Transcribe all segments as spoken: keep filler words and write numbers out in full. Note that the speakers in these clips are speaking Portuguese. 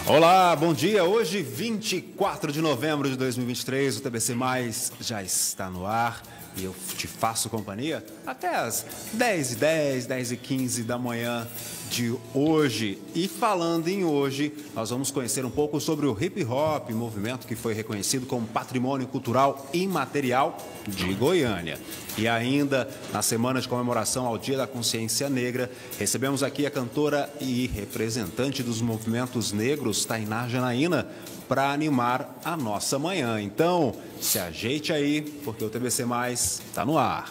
Olá, bom dia. Hoje, vinte e quatro de novembro de dois mil e vinte e três, o T B C Mais já está no ar e eu te faço companhia até as dez e dez, dez e quinze da manhã de hoje. E falando em hoje, nós vamos conhecer um pouco sobre o hip hop, movimento que foi reconhecido como patrimônio cultural imaterial de Goiânia. E ainda, na semana de comemoração ao Dia da Consciência Negra, recebemos aqui a cantora e representante dos movimentos negros, Tainá Janaína, para animar a nossa manhã. Então, se ajeite aí, porque o T B C Mais está no ar.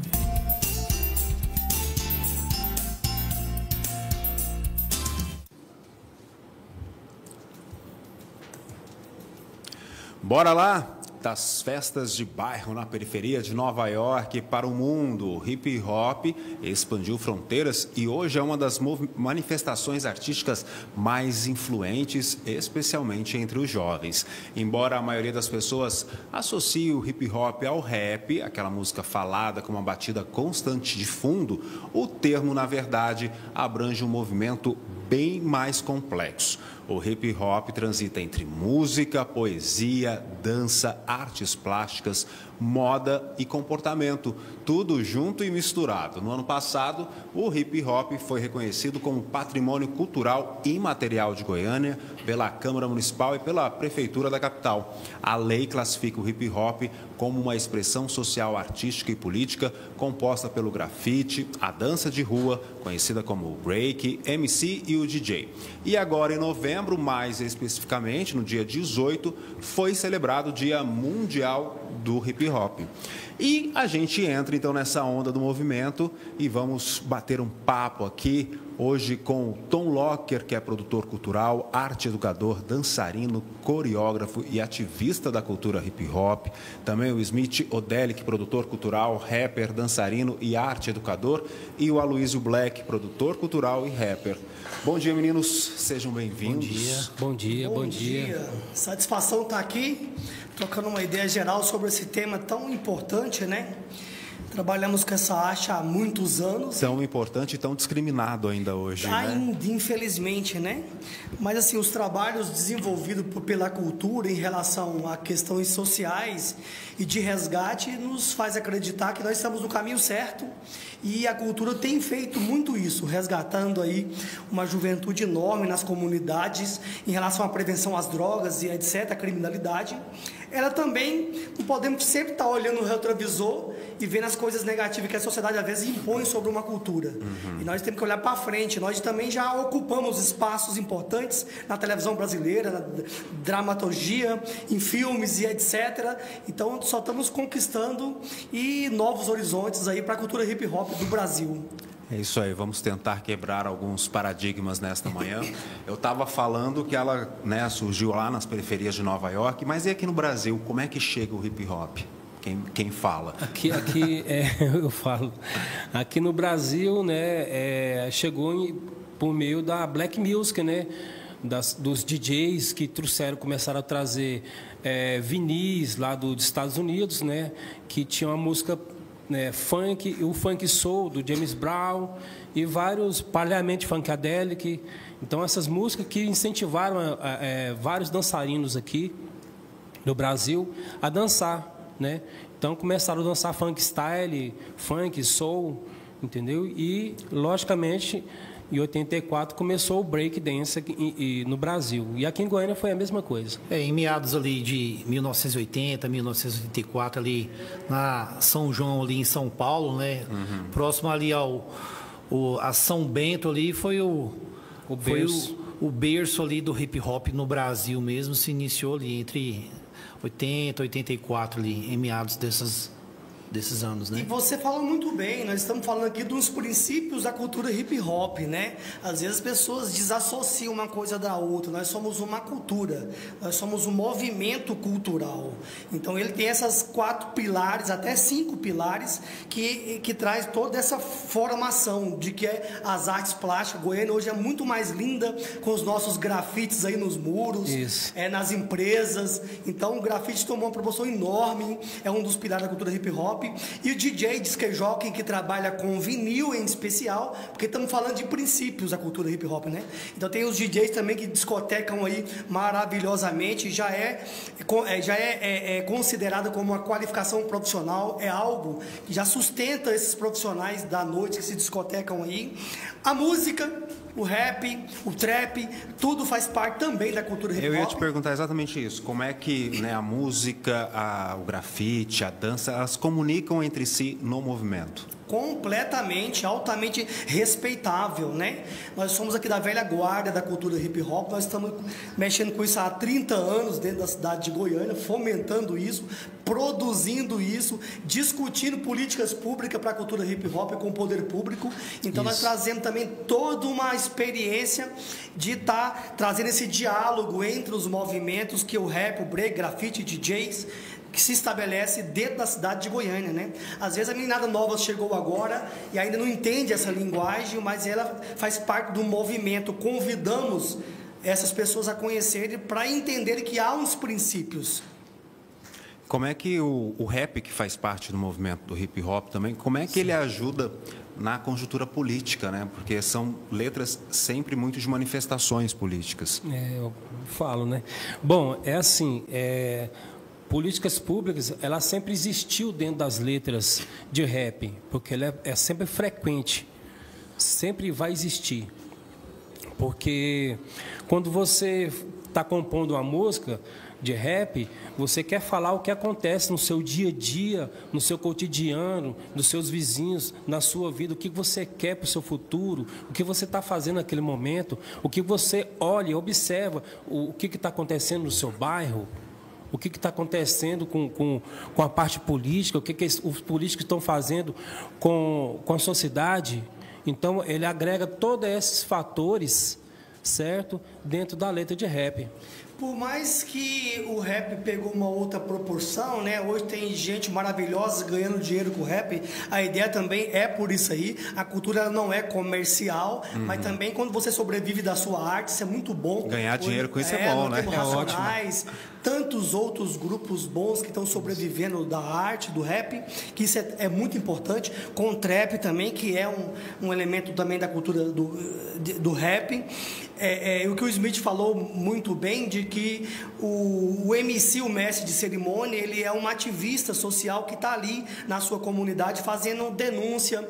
Bora lá! Das festas de bairro na periferia de Nova York para o mundo, o hip hop expandiu fronteiras e hoje é uma das manifestações artísticas mais influentes, especialmente entre os jovens. Embora a maioria das pessoas associe o hip hop ao rap, aquela música falada com uma batida constante de fundo, o termo, na verdade, abrange um movimento bem mais complexo. O hip hop transita entre música, poesia, dança, artes plásticas, moda e comportamento, tudo junto e misturado. No ano passado, o hip hop foi reconhecido como Patrimônio Cultural Imaterial de Goiânia pela Câmara Municipal e pela Prefeitura da capital. A lei classifica o hip hop como uma expressão social, artística e política composta pelo grafite, a dança de rua, conhecida como o break, M C e o D J. E agora, em novembro, mais especificamente, no dia dezoito, foi celebrado o Dia Mundial do Hip Hop. E a gente entra então nessa onda do movimento e vamos bater um papo aqui hoje com o Tom Locker, que é produtor cultural, arte educador, dançarino, coreógrafo e ativista da cultura hip hop. Também o Smith Odelic, produtor cultural, rapper, dançarino e arte educador. E o Aloysio Black, produtor cultural e rapper. Bom dia, meninos. Sejam bem-vindos. Bom dia, bom dia, bom, bom dia. dia. Satisfação estar aqui, trocando uma ideia geral sobre esse tema tão importante, né? Trabalhamos com essa arte há muitos anos. Tão importante e tão discriminado ainda hoje, ainda, né? Infelizmente, né? Mas, assim, os trabalhos desenvolvidos pela cultura em relação a questões sociais e de resgate nos faz acreditar que nós estamos no caminho certo e a cultura tem feito muito isso, resgatando aí uma juventude enorme nas comunidades em relação à prevenção às drogas e etcétera, a criminalidade. Ela também, não podemos sempre estar olhando no retrovisor e vendo as coisas negativas que a sociedade às vezes impõe sobre uma cultura. Uhum. E nós temos que olhar para frente. Nós também já ocupamos espaços importantes na televisão brasileira, na dramaturgia, em filmes e etcétera. Então, só estamos conquistando e novos horizontes aí para a cultura hip hop do Brasil. É isso aí, vamos tentar quebrar alguns paradigmas nesta manhã. Eu estava falando que ela, né, surgiu lá nas periferias de Nova York, mas e aqui no Brasil, como é que chega o hip hop? Quem, quem fala? Aqui, aqui é, eu falo. Aqui no Brasil, né, é, chegou em, por meio da Black Music, né, das, dos D Js que trouxeram, começaram a trazer é, vinis lá do, dos Estados Unidos, né, que tinha uma música, né, funk, o funk soul do James Brown e vários Parliament Funkadelic. Então essas músicas que incentivaram a, a, a, vários dançarinos aqui no Brasil a dançar, né? Então começaram a dançar funk style, funk, soul, entendeu? E logicamente em oitenta e quatro começou o break dance aqui, e, no Brasil. E aqui em Goiânia foi a mesma coisa. É, em meados ali de mil novecentos e oitenta, mil novecentos e oitenta e quatro, ali na São João, ali em São Paulo, né? Uhum. Próximo ali ao o, a São Bento ali, foi o, o foi berço. O, o berço ali do hip hop no Brasil mesmo, se iniciou ali entre oitenta, oitenta e quatro ali, em meados dessas desses anos, né? E você fala muito bem, nós estamos falando aqui dos princípios da cultura hip hop, né? Às vezes as pessoas desassociam uma coisa da outra. Nós somos uma cultura, nós somos um movimento cultural. Então ele tem essas quatro pilares, até cinco pilares, que, que traz toda essa formação de que é as artes plásticas. Goiânia hoje é muito mais linda com os nossos grafites aí nos muros, Isso. é, nas empresas. Então o grafite tomou uma proporção enorme, é um dos pilares da cultura hip hop. hop, e o D J disc jockey que trabalha com vinil em especial, porque estamos falando de princípios da cultura hip hop, né? Então tem os D Js também que discotecam aí maravilhosamente, já é, já é, é, é considerado como uma qualificação profissional, é algo que já sustenta esses profissionais da noite que se discotecam aí. A música, o rap, o trap, tudo faz parte também da cultura hip hop. Eu ia te perguntar exatamente isso. Como é que, né, a música, a, o grafite, a dança, elas comunicam entre si no movimento? Completamente, altamente respeitável, né? Nós somos aqui da velha guarda da cultura hip hop, nós estamos mexendo com isso há trinta anos dentro da cidade de Goiânia, fomentando isso, produzindo isso, discutindo políticas públicas para a cultura hip hop com o poder público. Então isso. Nós trazemos também toda uma experiência de estar tá trazendo esse diálogo entre os movimentos que o rap, o break, grafite, D Js, que se estabelece dentro da cidade de Goiânia, né? Às vezes a meninada nova chegou agora e ainda não entende essa linguagem, mas ela faz parte do movimento. Convidamos essas pessoas a conhecerem para entenderem que há uns princípios. Como é que o, o rap, que faz parte do movimento do hip hop também, como é que Sim. ele ajuda na conjuntura política, né? Porque são letras sempre muito de manifestações políticas. É, eu falo, né? Bom, é assim, é... políticas públicas, ela sempre existiu dentro das letras de rap, porque ela é, é sempre frequente, sempre vai existir. Porque quando você está compondo uma música de rap, você quer falar o que acontece no seu dia a dia, no seu cotidiano, nos seus vizinhos, na sua vida, o que você quer para o seu futuro, o que você está fazendo naquele momento, o que você olha, observa, o, o que está acontecendo no seu bairro, o que está acontecendo com, com, com a parte política, o que, que os políticos estão fazendo com, com a sociedade. Então, ele agrega todos esses fatores, certo, dentro da letra de rap. Por mais que o rap pegou uma outra proporção, né? Hoje tem gente maravilhosa ganhando dinheiro com o rap. A ideia também é por isso aí. A cultura ela não é comercial, uhum. mas também quando você sobrevive da sua arte, isso é muito bom. Ganhar Hoje, dinheiro com isso é, é bom, né? É Racionais, tantos outros grupos bons que estão sobrevivendo da arte, do rap, que isso é, é muito importante. Com o trap também, que é um, um elemento também da cultura do, do rap. É, é, o que o Smith falou muito bem, de que o, o M C, o mestre de cerimônia, ele é um ativista social que está ali na sua comunidade fazendo denúncia,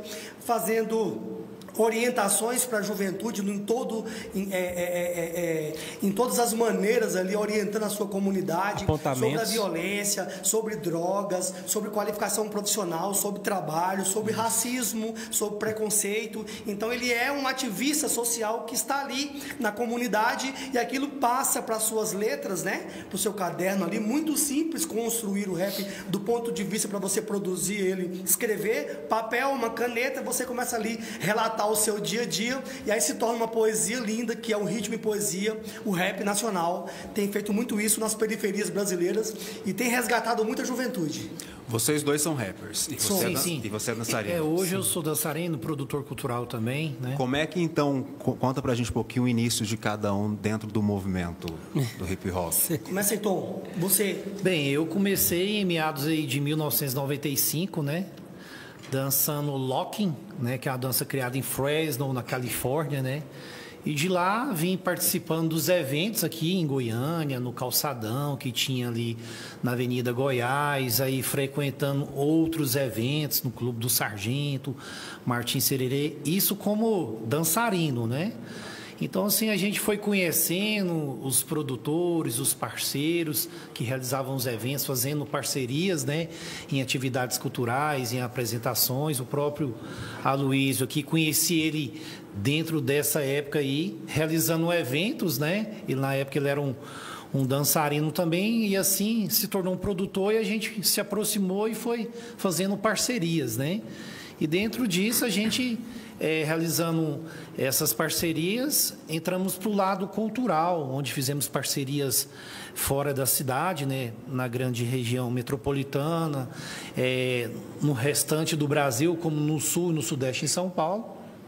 fazendo orientações para a juventude em, todo, em, é, é, é, é, em todas as maneiras ali, orientando a sua comunidade sobre a violência, sobre drogas, sobre qualificação profissional, sobre trabalho, sobre racismo, sobre preconceito. Então ele é um ativista social que está ali na comunidade e aquilo passa para as suas letras, né? Para o seu caderno ali, muito simples construir o rap do ponto de vista para você produzir ele, escrever, papel, uma caneta, você começa ali a relatar o seu dia a dia, e aí se torna uma poesia linda, que é um ritmo e poesia. O rap nacional tem feito muito isso nas periferias brasileiras e tem resgatado muita juventude. Vocês dois são rappers e você, sim, é, sim. E você é dançarino. É, hoje eu sou dançarino, produtor cultural também, né? Como é que então, conta pra gente um pouquinho o início de cada um dentro do movimento do hip hop? Começa aí, Tom. Você. Bem, eu comecei em meados aí de mil novecentos e noventa e cinco, né? Dançando locking, né, que é uma dança criada em Fresno, na Califórnia, né? E de lá vim participando dos eventos aqui em Goiânia, no Calçadão, que tinha ali na Avenida Goiás, aí frequentando outros eventos no Clube do Sargento, Martins Sererê, isso como dançarino, né? Então, assim, a gente foi conhecendo os produtores, os parceiros que realizavam os eventos, fazendo parcerias, né, em atividades culturais, em apresentações. O próprio Aloysio aqui, conheci ele dentro dessa época aí, realizando eventos, né? E na época ele era um, um dançarino também, e assim se tornou um produtor e a gente se aproximou e foi fazendo parcerias, né? E dentro disso a gente... É, realizando essas parcerias, entramos para o lado cultural, onde fizemos parcerias fora da cidade, né, na grande região metropolitana, é, no restante do Brasil, como no sul e no sudeste em São Paulo,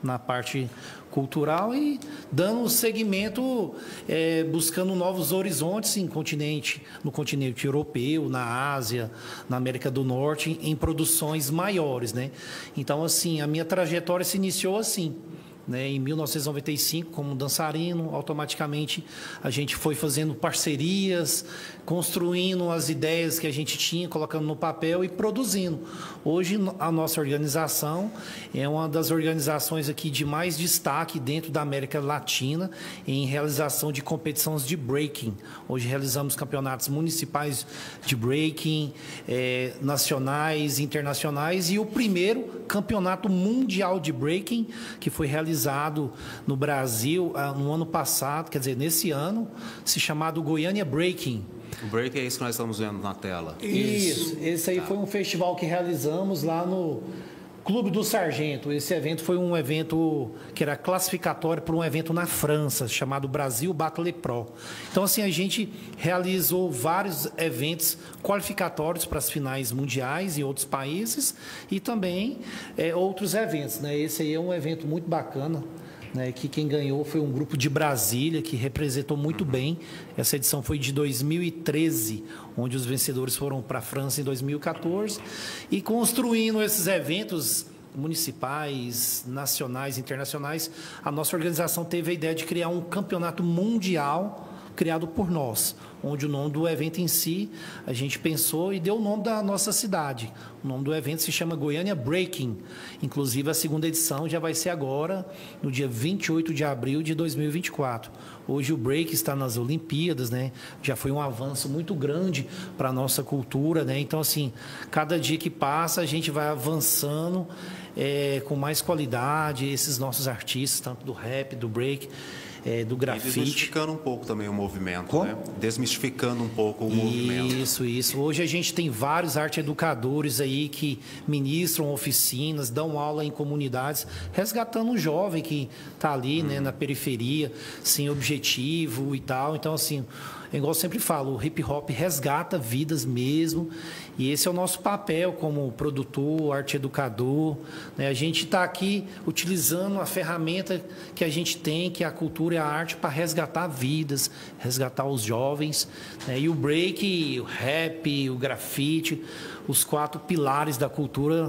na parte cultural e dando segmento, é, buscando novos horizontes em continente, no continente europeu, na Ásia, na América do Norte, em produções maiores, né? Então, assim, a minha trajetória se iniciou assim. Né, em mil novecentos e noventa e cinco, como dançarino, automaticamente a gente foi fazendo parcerias, construindo as ideias que a gente tinha, colocando no papel e produzindo. Hoje, a nossa organização é uma das organizações aqui de mais destaque dentro da América Latina em realização de competições de breaking. Hoje realizamos campeonatos municipais de breaking, é, nacionais, internacionais e o primeiro campeonato mundial de breaking que foi realizado no Brasil no ano passado, quer dizer, nesse ano, se chamado Goiânia Breaking. O break é isso que nós estamos vendo na tela. Isso, isso. Esse aí tá. Foi um festival que realizamos lá no Clube do Sargento. Esse evento foi um evento que era classificatório para um evento na França, chamado Brasil Battle Pro. Então, assim, a gente realizou vários eventos qualificatórios para as finais mundiais em outros países e também é, outros eventos, né? Esse aí é um evento muito bacana, né, que quem ganhou foi um grupo de Brasília, que representou muito uhum. bem. Essa edição foi de dois mil e treze, onde os vencedores foram para a França em dois mil e quatorze. E construindo esses eventos municipais, nacionais, internacionais, a nossa organização teve a ideia de criar um campeonato mundial criado por nós, onde o nome do evento em si, a gente pensou e deu o nome da nossa cidade. O nome do evento se chama Goiânia Breaking. Inclusive, a segunda edição já vai ser agora, no dia vinte e oito de abril de dois mil e vinte e quatro. Hoje o break está nas Olimpíadas, né? Já foi um avanço muito grande para a nossa cultura, né? Então, assim, cada dia que passa, a gente vai avançando é, com mais qualidade, esses nossos artistas, tanto do rap, do break, É, do grafite. E desmistificando um pouco também o movimento, Como? né? Desmistificando um pouco o isso, movimento. Isso, isso. Hoje a gente tem vários arte educadores aí que ministram oficinas, dão aula em comunidades, resgatando o jovem que está ali, hum. né, na periferia, sem objetivo e tal. Então, assim, é igual eu sempre falo, o hip hop resgata vidas mesmo, e esse é o nosso papel como produtor, arte educador, né? A gente está aqui utilizando a ferramenta que a gente tem, que é a cultura e a arte, para resgatar vidas, resgatar os jovens, né? E o break, o rap, o grafite, os quatro pilares da cultura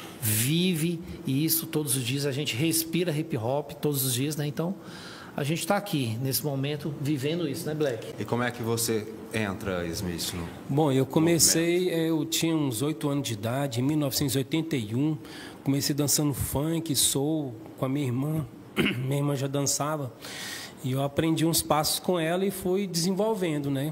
vive, e isso todos os dias, a gente respira hip hop todos os dias, né? Então, a gente está aqui, nesse momento, vivendo isso, né, Black? E como é que você entra, Smith? No Bom, eu comecei, eu tinha uns oito anos de idade, em mil novecentos e oitenta e um, comecei dançando funk, soul, com a minha irmã. Minha irmã já dançava, e eu aprendi uns passos com ela e fui desenvolvendo, né?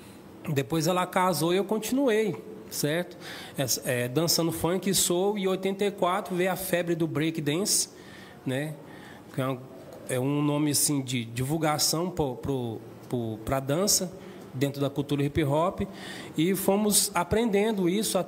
Depois ela casou e eu continuei, certo? É, é, dançando funk e soul, e em oitenta e quatro veio a febre do break dance, né? Que é uma É um nome assim de divulgação para a dança dentro da cultura hip hop, e fomos aprendendo isso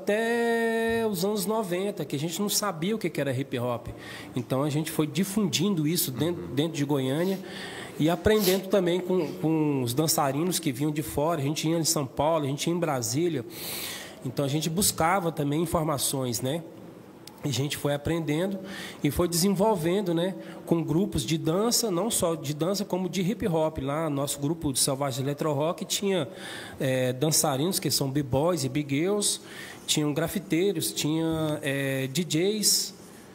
até os anos noventa, que a gente não sabia o que era hip hop. Então a gente foi difundindo isso dentro, dentro de Goiânia e aprendendo também com, com os dançarinos que vinham de fora. A gente ia em São Paulo, a gente ia em Brasília, então a gente buscava também informações, né? E a gente foi aprendendo e foi desenvolvendo, né, com grupos de dança, não só de dança, como de hip hop. Lá, nosso grupo de Selvagem Electro Rock tinha é, dançarinos, que são b-boys e b-girls, tinham grafiteiros, tinha é, D Js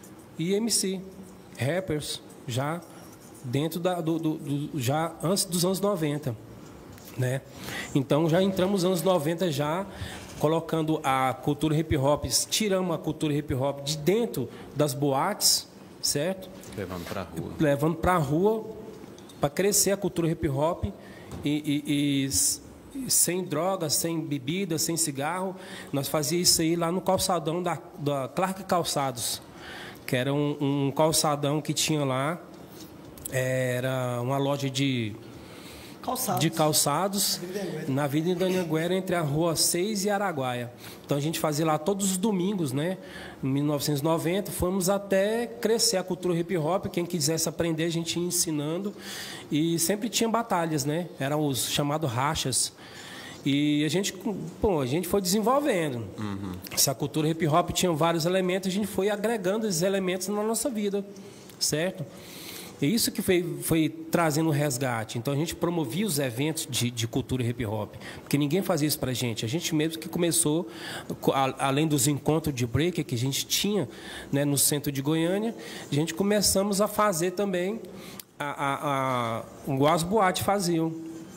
e M C, rappers, já dentro da, do, do, do, já antes dos anos noventa, né? Então, já entramos nos anos noventa já, colocando a cultura hip hop, tiramos a cultura hip hop de dentro das boates, certo? Levando para a rua. Levando para a rua, para crescer a cultura hip hop, e, e, e sem drogas, sem bebida, sem cigarro. Nós fazíamos isso aí lá no calçadão da, da Clark Calçados, que era um, um calçadão que tinha lá, era uma loja de... Calçados. de calçados, na Avenida Anhanguera, entre a Rua seis e Araguaia. Então, a gente fazia lá todos os domingos, né? Em mil novecentos e noventa, fomos até crescer a cultura hip hop. Quem quisesse aprender, a gente ia ensinando. E sempre tinha batalhas, né? Eram os chamados rachas. E a gente, pô, a gente foi desenvolvendo. Uhum. Essa cultura hip hop tinha vários elementos, a gente foi agregando esses elementos na nossa vida, certo? É isso que foi, foi trazendo o resgate. Então, a gente promovia os eventos de, de cultura hip hop, porque ninguém fazia isso para a gente. A gente mesmo que começou, a, além dos encontros de break que a gente tinha, né, no centro de Goiânia, a gente começamos a fazer também a, a, a, igual as boates faziam.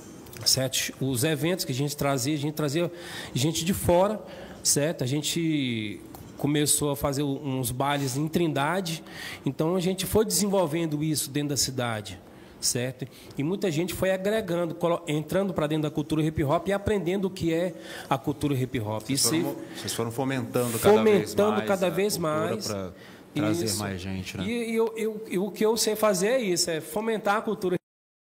Certo? Os eventos que a gente trazia, a gente trazia gente de fora, certo? A gente começou a fazer uns bailes em Trindade, então a gente foi desenvolvendo isso dentro da cidade, certo? E muita gente foi agregando, entrando para dentro da cultura hip hop e aprendendo o que é a cultura hip hop. Vocês foram, vocês foram fomentando cada fomentando vez mais, cada vez mais para trazer isso. mais gente, né? E, e eu, eu, eu, o que eu sei fazer é isso, é fomentar a cultura,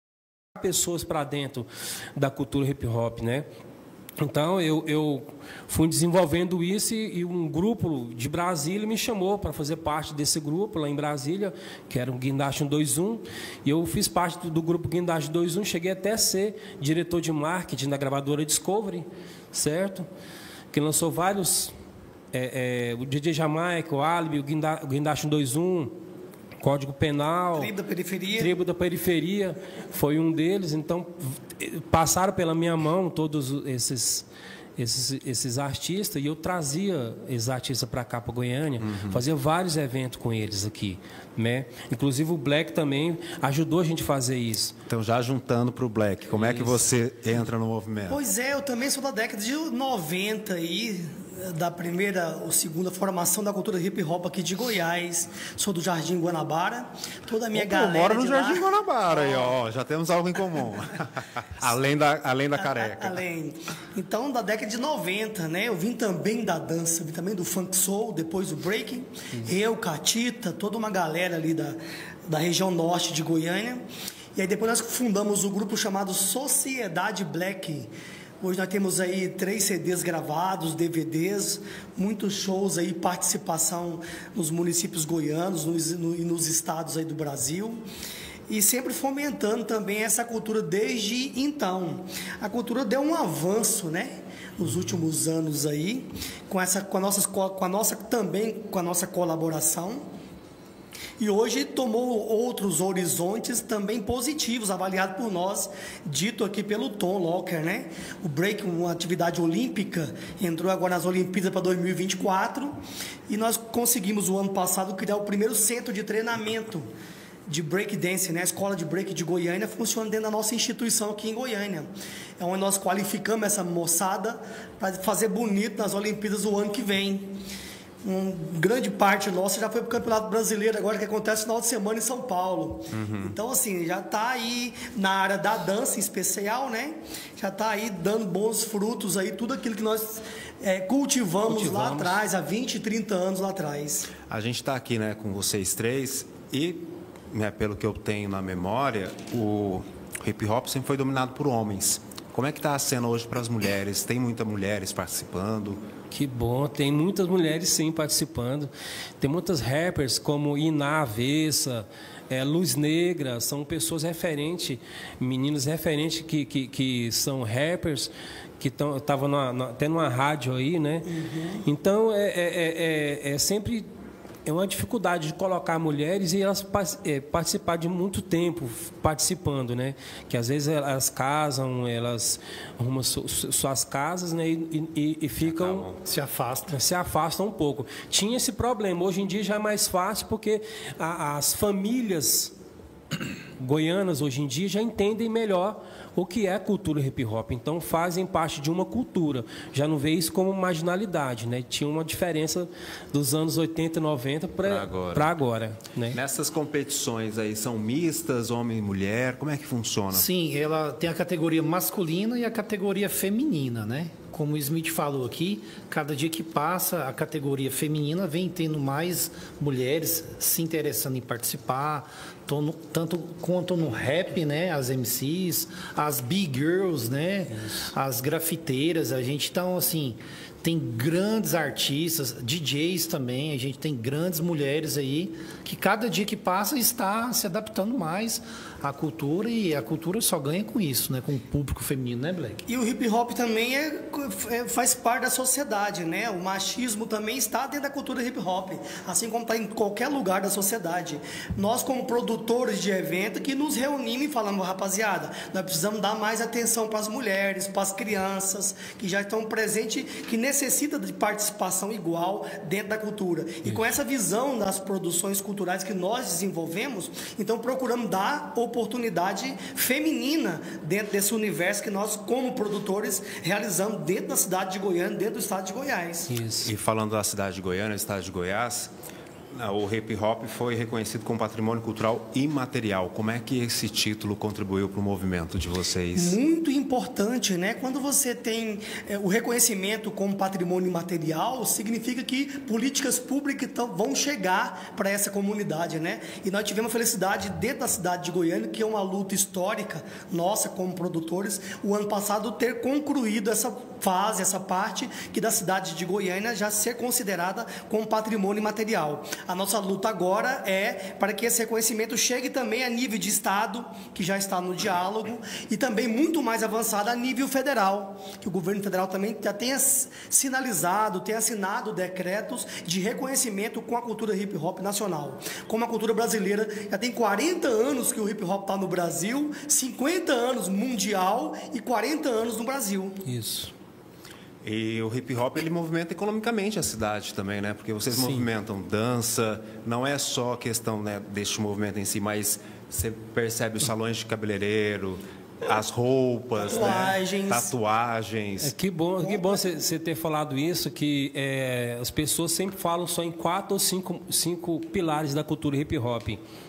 pessoas para dentro da cultura hip hop, né? Então, eu, eu fui desenvolvendo isso e, e um grupo de Brasília me chamou para fazer parte desse grupo lá em Brasília, que era o Guindaste cento e vinte e um, e eu fiz parte do, do grupo Guindaste cento e vinte e um, cheguei até a ser diretor de marketing da gravadora Discovery, certo? Que lançou vários, é, é, o D J Jamaica, o Alibi, o Guindaste cento e vinte e um, Código Penal, Tribo da Periferia. Tribo da Periferia foi um deles. Então, passaram pela minha mão todos esses, esses, esses artistas e eu trazia esses artistas para cá, para Goiânia, uhum. fazia vários eventos com eles aqui, né? Inclusive o Black também ajudou a gente a fazer isso. Então, já juntando para o Black, como isso. é que você entra no movimento? Pois é, eu também sou da década de noventa aí, da primeira ou segunda formação da cultura hip hop aqui de Goiás. Sou do Jardim Guanabara. Toda a minha Opa, galera. Eu moro no de Jardim lá... Guanabara, aí, ó. Já temos algo em comum. além, da, além da careca. Além. Então, da década de noventa, né? Eu vim também da dança, vim também do funk soul, depois do breaking. Uhum. Eu, Catita, toda uma galera ali da, da região norte de Goiânia. E aí depois nós fundamos o grupo chamado Sociedade Black. Hoje nós temos aí três C Ds gravados, D V Ds, muitos shows aí, participação nos municípios goianos e no, no, nos estados aí do Brasil. E sempre fomentando também essa cultura desde então. A cultura deu um avanço, né? Nos últimos anos aí, com, essa, com, a nossa, com a nossa, também com a nossa colaboração. E hoje tomou outros horizontes também positivos, avaliados por nós, dito aqui pelo Tom Locker, né? O break, uma atividade olímpica, entrou agora nas Olimpíadas para dois mil e vinte e quatro e nós conseguimos, o ano passado, criar o primeiro centro de treinamento de breakdance, né? A escola de break de Goiânia funciona dentro da nossa instituição aqui em Goiânia. É onde nós qualificamos essa moçada para fazer bonito nas Olimpíadas do ano que vem. Uma grande parte nossa já foi para o Campeonato Brasileiro agora, que acontece no final de semana em São Paulo. Uhum. Então, assim, já está aí na área da dança em especial, né? Já está aí dando bons frutos aí, tudo aquilo que nós é, cultivamos, cultivamos lá atrás, há vinte, trinta anos lá atrás. A gente está aqui, né, com vocês três e, né, pelo que eu tenho na memória, o hip hop sempre foi dominado por homens. Como é que está a cena hoje para as mulheres? Tem muitas mulheres participando? Que bom, tem muitas mulheres sim participando. Tem muitas rappers como Iná Avessa, é, Luz Negra, são pessoas referentes, meninos referentes que, que, que são rappers, que estavam até numa rádio aí, né? Uhum. Então, é, é, é, é sempre... É uma dificuldade de colocar mulheres e elas é, participar de muito tempo participando, né? Que às vezes elas casam, elas arrumam su, su, suas casas, né? E, e, e ficam... Se afastam. Se afastam um pouco. Tinha esse problema. Hoje em dia já é mais fácil porque a, as famílias goianas hoje em dia já entendem melhor o que é a cultura hip hop, então fazem parte de uma cultura, já não vê isso como marginalidade, né? Tinha uma diferença dos anos oitenta e noventa para agora, pra agora, né? Nessas competições aí são mistas, homem e mulher, como é que funciona? Sim, ela tem a categoria masculina e a categoria feminina, né? Como o Smith falou aqui, cada dia que passa, a categoria feminina vem tendo mais mulheres se interessando em participar, tanto quanto no rap, né? As M Cs, as big girls, né? Isso. As grafiteiras, a gente, então, assim, tem grandes artistas, D Js também, a gente tem grandes mulheres aí, que cada dia que passa está se adaptando mais à cultura, e a cultura só ganha com isso, né? Com o público feminino, né, Black? E o hip hop também é, é, faz parte da sociedade, né? O machismo também está dentro da cultura hip hop, assim como está em qualquer lugar da sociedade. Nós, como produtores de evento, que nos reunimos e falamos, rapaziada, nós precisamos dar mais atenção para as mulheres, para as crianças, que já estão presentes, que necessitam de participação igual dentro da cultura. E com essa visão das produções culturais que nós desenvolvemos, então procuramos dar oportunidade feminina dentro desse universo que nós, como produtores, realizamos dentro da cidade de Goiânia, dentro do estado de Goiás. Isso. E falando da cidade de Goiânia, estado de Goiás, o hip hop foi reconhecido como patrimônio cultural imaterial. Como é que esse título contribuiu para o movimento de vocês? Muito importante, né? Quando você tem é, o reconhecimento como patrimônio imaterial, significa que políticas públicas então, vão chegar para essa comunidade, né? E nós tivemos a felicidade dentro da cidade de Goiânia, que é uma luta histórica nossa como produtores, o ano passado ter concluído essa fase, essa parte que da cidade de Goiânia já ser considerada como patrimônio imaterial. A nossa luta agora é para que esse reconhecimento chegue também a nível de Estado, que já está no diálogo, e também muito mais avançado a nível federal, que o governo federal também já tenha sinalizado, tenha assinado decretos de reconhecimento com a cultura hip hop nacional. Como a cultura brasileira já tem quarenta anos que o hip hop está no Brasil, cinquenta anos mundial e quarenta anos no Brasil. Isso. E o hip hop, ele movimenta economicamente a cidade também, né? Porque vocês Sim. movimentam dança, não é só questão, né, deste movimento em si, mas você percebe os salões de cabeleireiro, as roupas, tatuagens. Né? Tatuagens. É, que bom, que bom você ter falado isso, que é, as pessoas sempre falam só em quatro ou cinco, cinco pilares da cultura hip hop.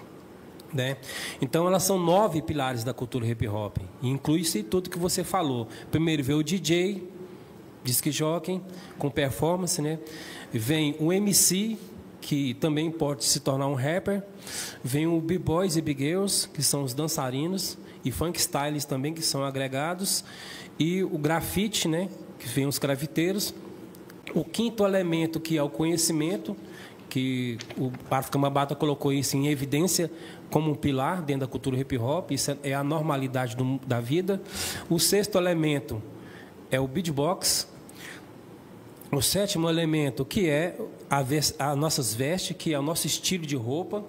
Né? Então, elas são nove pilares da cultura hip hop. Inclui-se tudo que você falou. Primeiro veio o D J, disc jockey, com performance, né? Vem o M C, que também pode se tornar um rapper. Vem o B-boys e B-girls, que são os dançarinos, e funk styles também, que são agregados. E o grafite, né? Que vem os grafiteiros. O quinto elemento, que é o conhecimento, que o África Mabata colocou isso em evidência como um pilar dentro da cultura hip hop. Isso é a normalidade do, da vida. O sexto elemento é o beatbox. O sétimo elemento, que é a, a nossas vestes, que é o nosso estilo de roupa.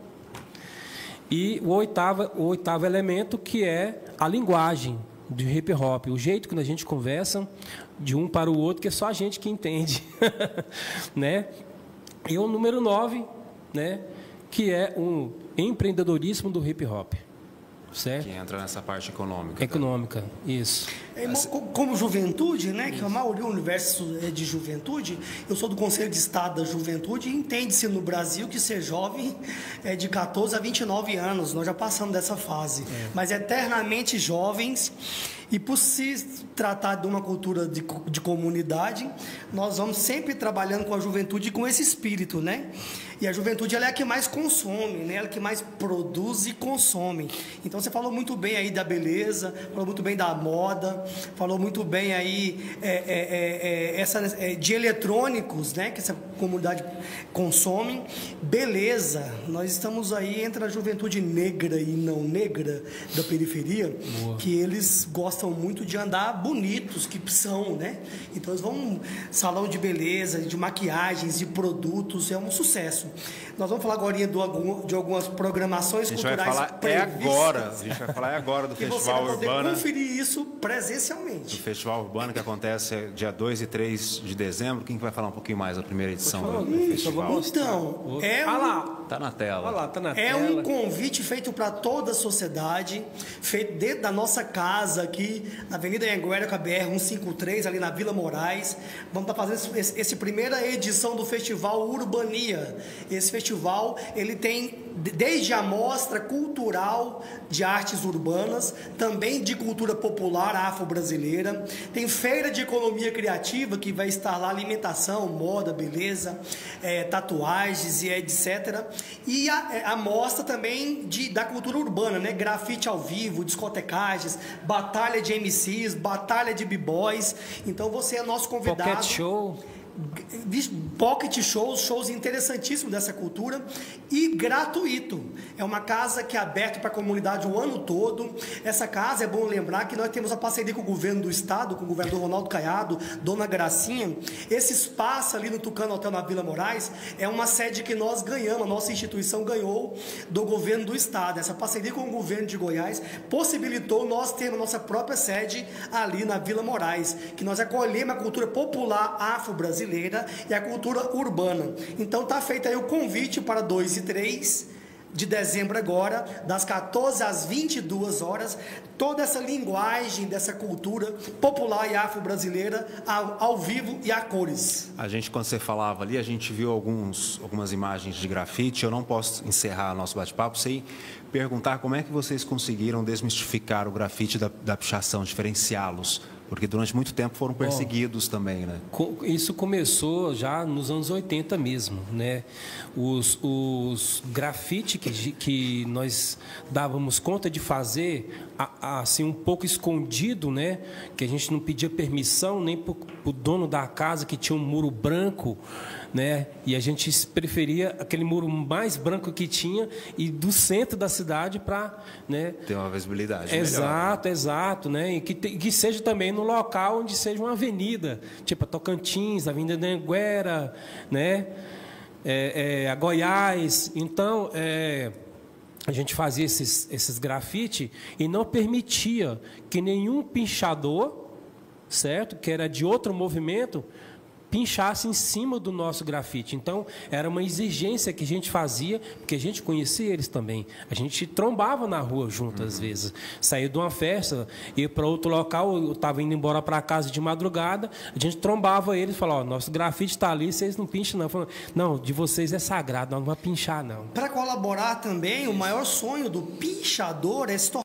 E o oitavo, o oitavo elemento, que é a linguagem do hip hop, o jeito que a gente conversa de um para o outro, que é só a gente que entende. Né? E o número nove, né, que é o empreendedorismo do hip hop. Certo? Que entra nessa parte econômica. Econômica, tá? Isso. É, como juventude, né, que a maioria do universo é de juventude, eu sou do Conselho de Estado da Juventude e entende-se no Brasil que ser jovem é de quatorze a vinte e nove anos, nós já passamos dessa fase, é. Mas eternamente jovens. E por se tratar de uma cultura de, de comunidade, nós vamos sempre trabalhando com a juventude com esse espírito, né? E a juventude ela é a que mais consome, né? Ela é a que mais produz e consome. Então você falou muito bem aí da beleza, falou muito bem da moda, falou muito bem aí é, é, é, essa, é, de eletrônicos, né? Que essa comunidade consome. Beleza, nós estamos aí entre a juventude negra e não negra da periferia, boa, que eles gostam muito de andar bonitos, que são, né? Então eles vão salão de beleza, de maquiagens, de produtos, é um sucesso. Nós vamos falar agora de algumas programações culturais. A gente vai falar é agora, a gente vai falar é agora do Festival Urbana. E você vai poder conferir isso presencialmente. Do Festival Urbana, que acontece dia dois e três de dezembro. Quem vai falar um pouquinho mais da primeira edição do, do festival? Então, é um... lá. Tá na tela. Lá, tá na é tela. um convite feito para toda a sociedade, feito dentro da nossa casa aqui, na Avenida Anhanguera, com a B R cento e cinquenta e três, ali na Vila Moraes. Vamos estar fazendo essa primeira edição do Festival Urbania. Esse festival, ele tem desde a mostra cultural de artes urbanas, também de cultura popular afro-brasileira, tem feira de economia criativa, que vai estar lá alimentação, moda, beleza, é, tatuagens e etcétera. E a, a mostra também de, da cultura urbana, né? Grafite ao vivo, discotecagens, batalha de M Cs, batalha de b-boys. Então você é nosso convidado. Pocket show. Pocket shows, shows interessantíssimos dessa cultura e gratuito. É uma casa que é aberta para a comunidade o ano todo. Essa casa, é bom lembrar que nós temos a parceria com o governo do estado, com o governador Ronaldo Caiado, Dona Gracinha. Esse espaço ali no Tucano Hotel na Vila Moraes é uma sede que nós ganhamos, a nossa instituição ganhou do governo do estado. Essa parceria com o governo de Goiás possibilitou nós termos nossa própria sede ali na Vila Moraes, que nós acolhemos a cultura popular afro-brasileira e a cultura urbana. Então está feito aí o convite para dois e três de dezembro agora, das quatorze às vinte e duas horas, toda essa linguagem dessa cultura popular e afro-brasileira ao, ao vivo e a cores. A gente, quando você falava ali, a gente viu alguns, algumas imagens de grafite. Eu não posso encerrar nosso bate-papo sem perguntar como é que vocês conseguiram desmistificar o grafite da, da pichação, diferenciá-los. Porque durante muito tempo foram perseguidos oh, também, né? Isso começou já nos anos oitenta mesmo, né? Os, os grafite que, que nós dávamos conta de fazer, assim, um pouco escondido, né? Que a gente não pedia permissão nem para o dono da casa, que tinha um muro branco, né? E a gente preferia aquele muro mais branco que tinha e do centro da cidade para, né? Ter uma visibilidade exato, melhor. Exato, né? E que, te, que seja também no local onde seja uma avenida, tipo a Tocantins, a Avenida da Anguera, né? É, é, a Goiás. Então, é, a gente fazia esses, esses grafite e não permitia que nenhum pinchador, certo? Que era de outro movimento, pinchasse em cima do nosso grafite. Então, era uma exigência que a gente fazia, porque a gente conhecia eles também. A gente trombava na rua junto, uhum. às vezes. Saía de uma festa, ia para outro local, eu estava indo embora para casa de madrugada, a gente trombava eles e falava, ó, nosso grafite está ali, vocês não pincham não. Falava, não, de vocês é sagrado, nós não vamos pinchar não. Para colaborar também, o maior sonho do pinchador é se tornar.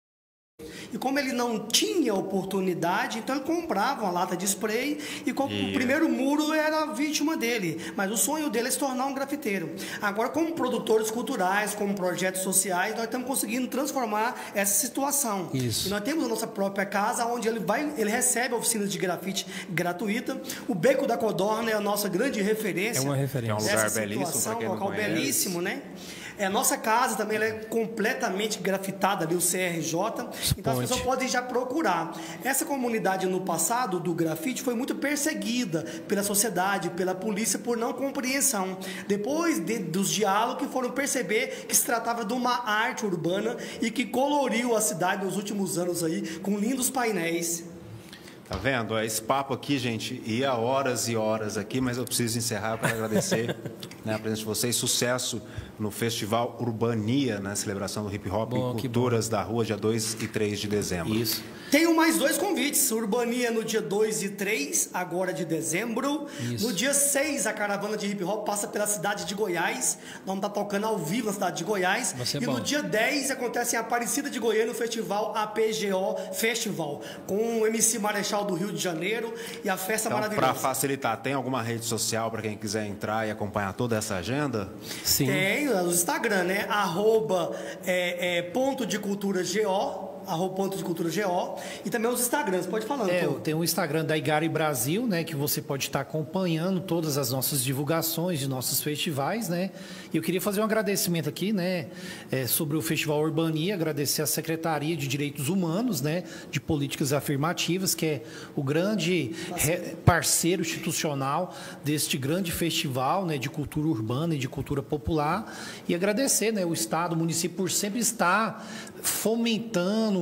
E como ele não tinha oportunidade, então ele comprava uma lata de spray e com, yeah. o primeiro muro era a vítima dele. Mas o sonho dele é se tornar um grafiteiro. Agora, como produtores culturais, como projetos sociais, nós estamos conseguindo transformar essa situação. Isso. E nós temos a nossa própria casa, onde ele vai, ele recebe oficinas de grafite gratuita. O Beco da Codorna é a nossa grande referência. É uma referência. É um lugar belíssimo, um local belíssimo, né? É, a nossa casa também ela é completamente grafitada ali, o C R J. Então as pessoas podem já procurar. Essa comunidade no passado do grafite foi muito perseguida pela sociedade, pela polícia, por não compreensão. Depois de, dos diálogos que foram perceber que se tratava de uma arte urbana e que coloriu a cidade nos últimos anos aí, com lindos painéis. Tá vendo? Esse papo aqui, gente, ia horas e horas aqui, mas eu preciso encerrar para agradecer né, a presença de vocês. Sucesso no Festival Urbania, na celebração do Hip Hop bom, e Culturas da Rua, dia dois e três de dezembro. Isso. Tenho mais dois convites. Urbania no dia dois e três, agora de dezembro. Isso. No dia seis, a caravana de hip hop passa pela cidade de Goiás. Nós vamos estar tocando ao vivo na cidade de Goiás. E bom. No dia dez, acontece em Aparecida de Goiânia, no festival A P G O Festival, com o M C Marechal do Rio de Janeiro e a festa então, maravilhosa. Para facilitar, tem alguma rede social para quem quiser entrar e acompanhar toda essa agenda? Sim. Tem, no Instagram, né? Arroba é, é, ponto de cultura GO. Arroba ponto de cultura GO. E também os Instagrams, pode falar. É, tem o Instagram da Igari Brasil, né? Que você pode estar acompanhando todas as nossas divulgações de nossos festivais, né? E eu queria fazer um agradecimento aqui, né? É, sobre o Festival Urbania, agradecer à Secretaria de Direitos Humanos, né? De Políticas Afirmativas, que é o grande parceiro institucional deste grande festival, né? De cultura urbana e de cultura popular. E agradecer, né? O Estado, o município, por sempre estar fomentando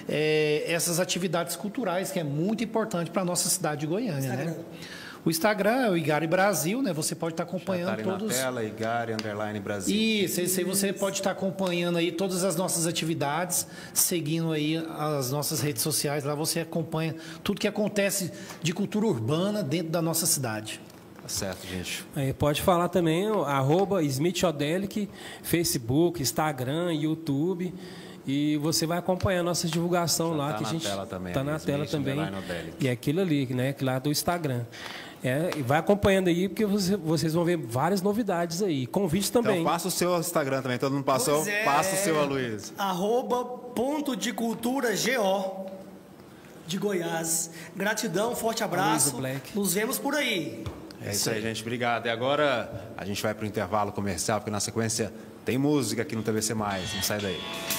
É, essas atividades culturais, que é muito importante para a nossa cidade de Goiânia. Né? O Instagram é o Igari Brasil, né? Você pode estar acompanhando tá todos... na tela, Igari, underline Brasil. Isso, esse aí você pode estar acompanhando aí todas as nossas atividades, seguindo aí as nossas redes sociais. Lá você acompanha tudo que acontece de cultura urbana dentro da nossa cidade. Tá certo, gente. Aí pode falar também, arroba Smith Odelic, Facebook, Instagram, YouTube. E você vai acompanhar a nossa divulgação. Já lá. Tá que na a gente tela também. Tá na Smith, tela também. Odelic. E é aquilo ali, né? Lá do Instagram. É, vai acompanhando aí, porque você, vocês vão ver várias novidades aí. Convites também. Então passa o seu Instagram também. Todo mundo passou? É, passa o seu, Aloysio. Arroba ponto de cultura Go de Goiás. Gratidão, forte abraço. Nos vemos por aí. É isso aí, gente. Obrigado. E agora a gente vai para o intervalo comercial, porque na sequência tem música aqui no T V C mais. Não sai daí.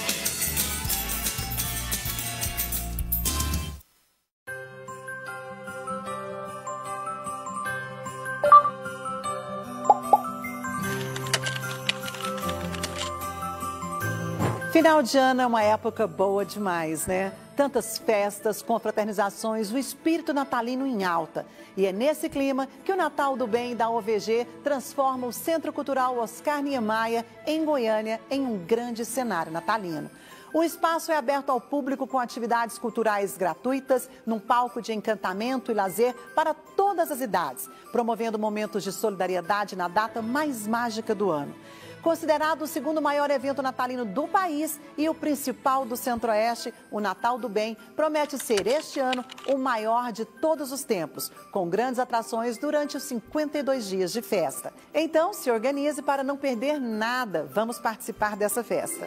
Final de ano é uma época boa demais, né? Tantas festas, confraternizações, o espírito natalino em alta. E é nesse clima que o Natal do Bem da O V G transforma o Centro Cultural Oscar Niemeyer, em Goiânia, em um grande cenário natalino. O espaço é aberto ao público com atividades culturais gratuitas, num palco de encantamento e lazer para todas as idades, promovendo momentos de solidariedade na data mais mágica do ano. Considerado o segundo maior evento natalino do país e o principal do Centro-Oeste, o Natal do Bem promete ser este ano o maior de todos os tempos, com grandes atrações durante os cinquenta e dois dias de festa. Então, se organize para não perder nada. Vamos participar dessa festa.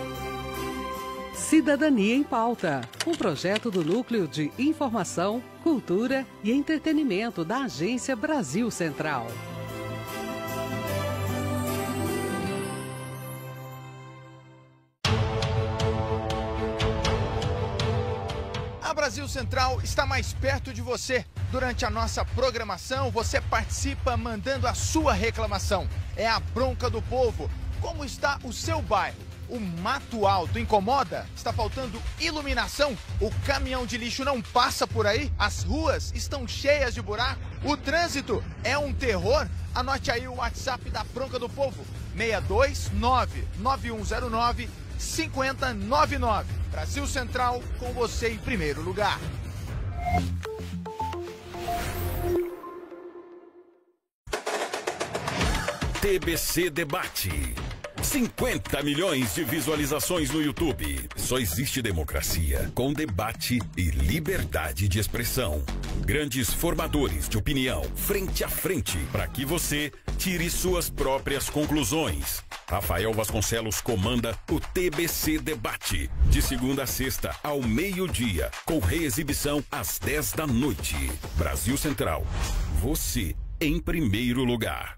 Cidadania em Pauta, um projeto do Núcleo de Informação, Cultura e Entretenimento da Agência Brasil Central. A Brasil Central está mais perto de você. Durante a nossa programação, você participa mandando a sua reclamação. É a bronca do povo. Como está o seu bairro? O mato alto incomoda? Está faltando iluminação? O caminhão de lixo não passa por aí? As ruas estão cheias de buraco? O trânsito é um terror? Anote aí o WhatsApp da Bronca do Povo. seis dois nove, nove um zero nove, cinco zero nove nove. Brasil Central, com você em primeiro lugar. T B C Debate. cinquenta milhões de visualizações no YouTube. Só existe democracia com debate e liberdade de expressão. Grandes formadores de opinião, frente a frente, para que você tire suas próprias conclusões. Rafael Vasconcelos comanda o T B C Debate, de segunda a sexta, ao meio-dia, com reexibição às dez da noite. Brasil Central, você em primeiro lugar.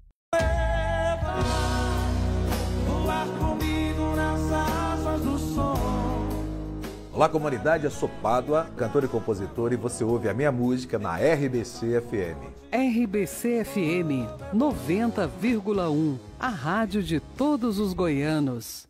Olá, comunidade, eu sou Pádua, cantor e compositor, e você ouve a minha música na R B C F M. R B C F M noventa vírgula um, a rádio de todos os goianos.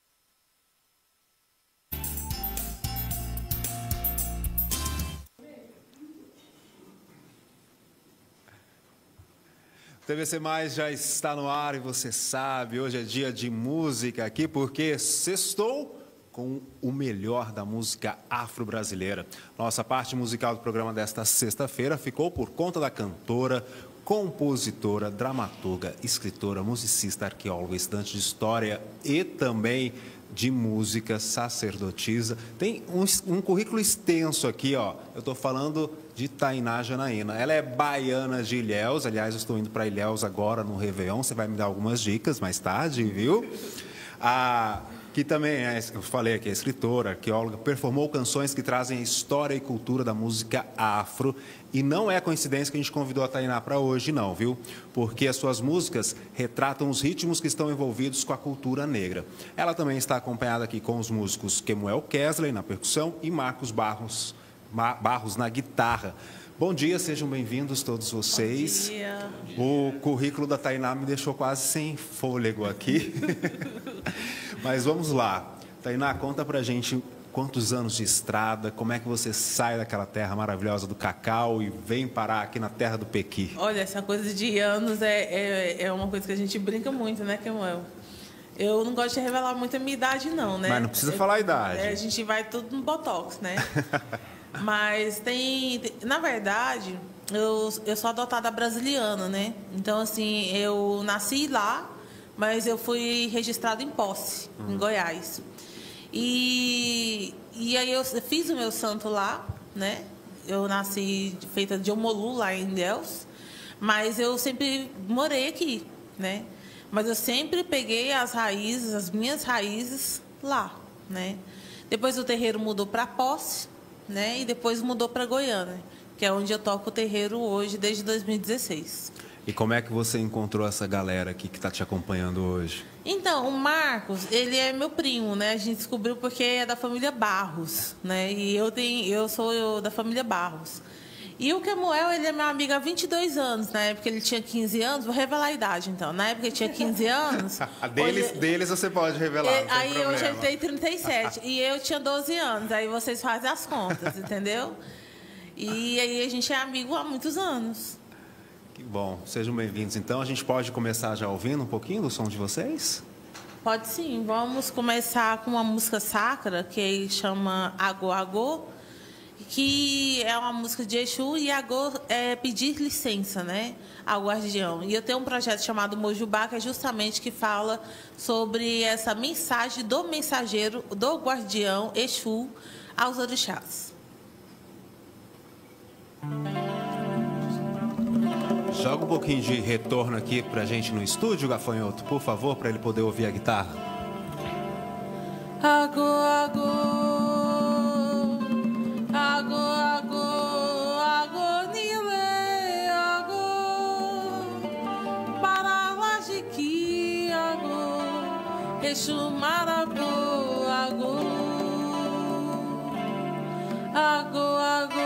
O T V C Mais já está no ar e você sabe, hoje é dia de música aqui, porque sextou com o melhor da música afro-brasileira. Nossa parte musical do programa desta sexta-feira ficou por conta da cantora, compositora, dramaturga, escritora, musicista, arqueóloga, estudante de história e também de música, sacerdotisa. Tem um, um currículo extenso aqui, ó. Eu estou falando de Tainá Janaína. Ela é baiana de Ilhéus. Aliás, eu estou indo para Ilhéus agora no Réveillon. Você vai me dar algumas dicas mais tarde, viu? A... que também, é, eu falei aqui, é escritora, arqueóloga, performou canções que trazem a história e cultura da música afro. E não é coincidência que a gente convidou a Tainá para hoje, não, viu? Porque as suas músicas retratam os ritmos que estão envolvidos com a cultura negra. Ela também está acompanhada aqui com os músicos Kemuel Kesley na percussão e Marcos Barros, Barros na guitarra. Bom dia, sejam bem-vindos todos vocês. Bom dia. O currículo da Tainá me deixou quase sem fôlego aqui. Mas vamos lá. Tainá, conta pra gente quantos anos de estrada, como é que você sai daquela terra maravilhosa do cacau e vem parar aqui na terra do pequi? Olha, essa coisa de anos é, é, é uma coisa que a gente brinca muito, né, Kemuel? Eu não gosto de revelar muito a minha idade, não, né? Mas não precisa eu, falar a idade. É, a gente vai tudo no botox, né? Mas tem, tem... Na verdade, eu, eu sou adotada brasiliana, né? Então, assim, eu nasci lá, mas eu fui registrada em Posse, uhum. em Goiás. E, e aí eu fiz o meu santo lá, né? Eu nasci feita de Omolu, lá em Ilhéus, mas eu sempre morei aqui, né? Mas eu sempre peguei as raízes, as minhas raízes lá, né? Depois o terreiro mudou para Posse, né? E depois mudou para Goiânia, que é onde eu toco o terreiro hoje, desde dois mil e dezesseis. E como é que você encontrou essa galera aqui que está te acompanhando hoje? Então, o Marcos, ele é meu primo, né? A gente descobriu porque é da família Barros, né? E eu, tenho, eu sou eu, da família Barros. E o Kemuel, ele é meu amigo há vinte e dois anos. Na época ele tinha quinze anos, vou revelar a idade, então. Na época ele tinha quinze anos... a deles, hoje, deles você pode revelar, ele, não tem aí problema. hoje ele tem trinta e sete. E eu tinha doze anos. Aí vocês fazem as contas, entendeu? E aí a gente é amigo há muitos anos. Que bom. Sejam bem-vindos. Então, a gente pode começar já ouvindo um pouquinho do som de vocês? Pode sim. Vamos começar com uma música sacra, que chama Agô Agô, que é uma música de Exu, e Agô é pedir licença, né, ao guardião. E eu tenho um projeto chamado Mojubá, que é justamente que fala sobre essa mensagem do mensageiro, do guardião Exu aos orixás. Joga um pouquinho de retorno aqui pra gente no estúdio, Gafanhoto, por favor, para ele poder ouvir a guitarra. Agô, agô. Agô, agô, agô, nile, agô, para lá de que, agô, Exu marabô, agô, agô, agô,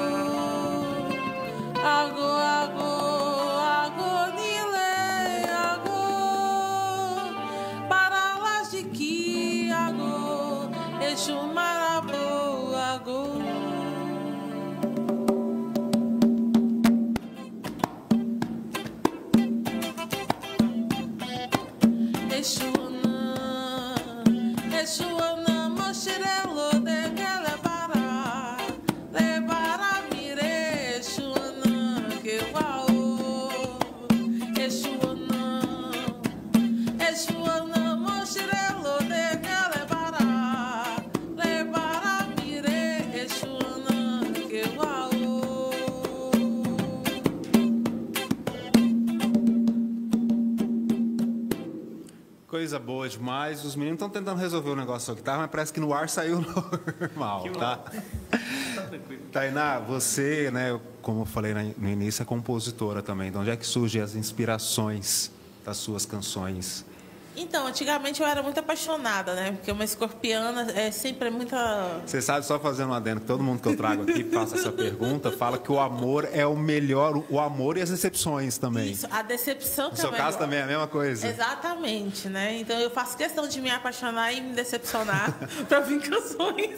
agô, agô, agô, nile, agô, para lá de que, agô, Exu marabô, agô. Coisa boa demais. Os meninos estão tentando resolver o negócio da guitarra, mas parece que no ar saiu normal, tá? Tainá, você, né, como eu falei no início, é compositora também. De onde é que surgem as inspirações das suas canções? Então, antigamente eu era muito apaixonada, né? Porque uma escorpiana é sempre muita... Você sabe, só fazendo um adendo, que todo mundo que eu trago aqui faça essa pergunta, fala que o amor é o melhor, o amor e as decepções também. Isso, a decepção que no seu é o caso melhor. também é a mesma coisa? Exatamente, né? Então eu faço questão de me apaixonar e me decepcionar para vir canções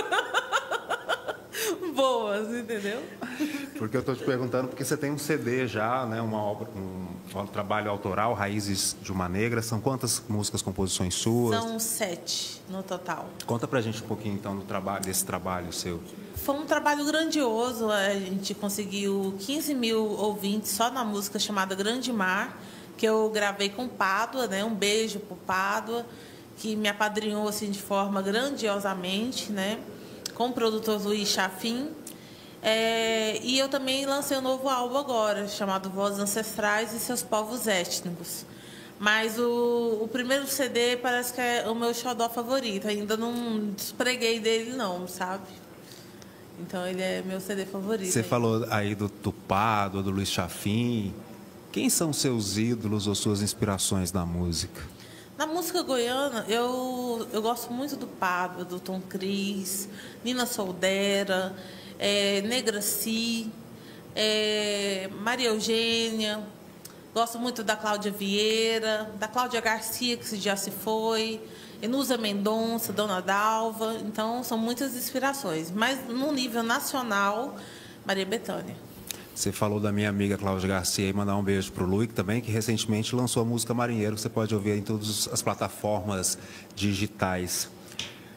boas, entendeu? Porque eu estou te perguntando porque você tem um C D já, né? Uma obra, um, um trabalho autoral, Raízes de uma Negra. São quantas músicas, composições suas? São sete no total. Conta pra gente um pouquinho então do trabalho, desse trabalho seu. Foi um trabalho grandioso. A gente conseguiu quinze mil ouvintes só na música chamada Grande Mar, que eu gravei com Pádua, né? Um beijo pro Pádua, que me apadrinhou assim de forma grandiosamente, né? Com o produtor Luiz Chafim. É, e eu também lancei um novo álbum agora, chamado Vozes Ancestrais e Seus Povos Étnicos. Mas o, o primeiro C D parece que é o meu xodó favorito. Ainda não despreguei dele, não, sabe? Então, ele é meu C D favorito. Você ainda. falou aí do Tupado, do Luiz Chafim. Quem são seus ídolos ou suas inspirações na música? Na música goiana, eu, eu gosto muito do Pádua, do Tom Cris, Nina Soldera, é, Negraci, é, Maria Eugênia. Gosto muito da Cláudia Vieira, da Cláudia Garcia, que já se foi, Enusa Mendonça, Dona Dalva. Então, são muitas inspirações. Mas, no nível nacional, Maria Bethânia. Você falou da minha amiga Cláudia Garcia e mandar um beijo para o Luiz também, que recentemente lançou a música Marinheiro, que você pode ouvir em todas as plataformas digitais.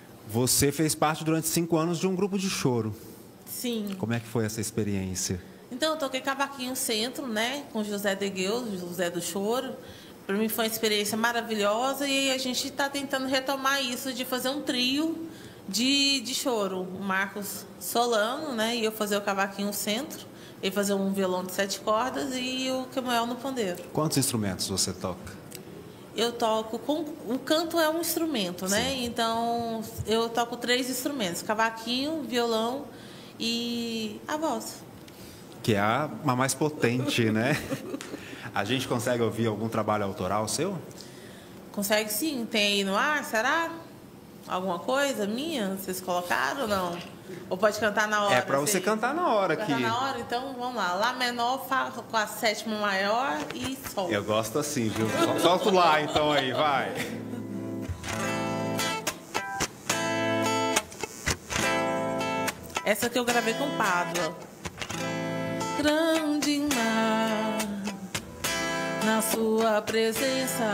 Você fez parte durante cinco anos de um grupo de choro. Sim. Como é que foi essa experiência? Então, eu toquei cavaquinho centro, né? Com José Degueus, José do Choro. Para mim foi uma experiência maravilhosa e a gente está tentando retomar isso de fazer um trio de, de choro. O Marcos Solano, né? E eu fazer o cavaquinho centro, ele fazer um violão de sete cordas e o Kemuel no pandeiro. Quantos instrumentos você toca? Eu toco com... O canto é um instrumento, né? Sim. Então, eu toco três instrumentos. Cavaquinho, violão e a voz. Que é a, a mais potente, né? A gente consegue ouvir algum trabalho autoral seu? Consegue sim. Tem aí no ar, será? Alguma coisa minha? Vocês colocaram ou não? Ou pode cantar na hora? É para você assim? cantar na hora cantar aqui. na hora? Então, vamos lá. Lá menor, Fá com a sétima maior e Sol. Eu gosto assim, viu? Solta o Lá, então, aí, vai. Essa que eu gravei com Pádua. Grande mar, na sua presença,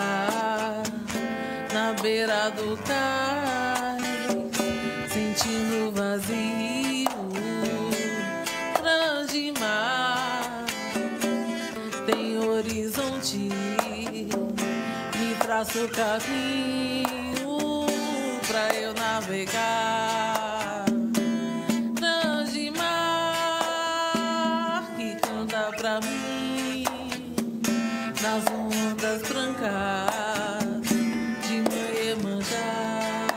na beira do cais, sentindo vazio. Grande mar, tem horizonte, me traça o caminho pra eu navegar. Grande mar que canta pra mim nas ondas brancas de Iemanjá.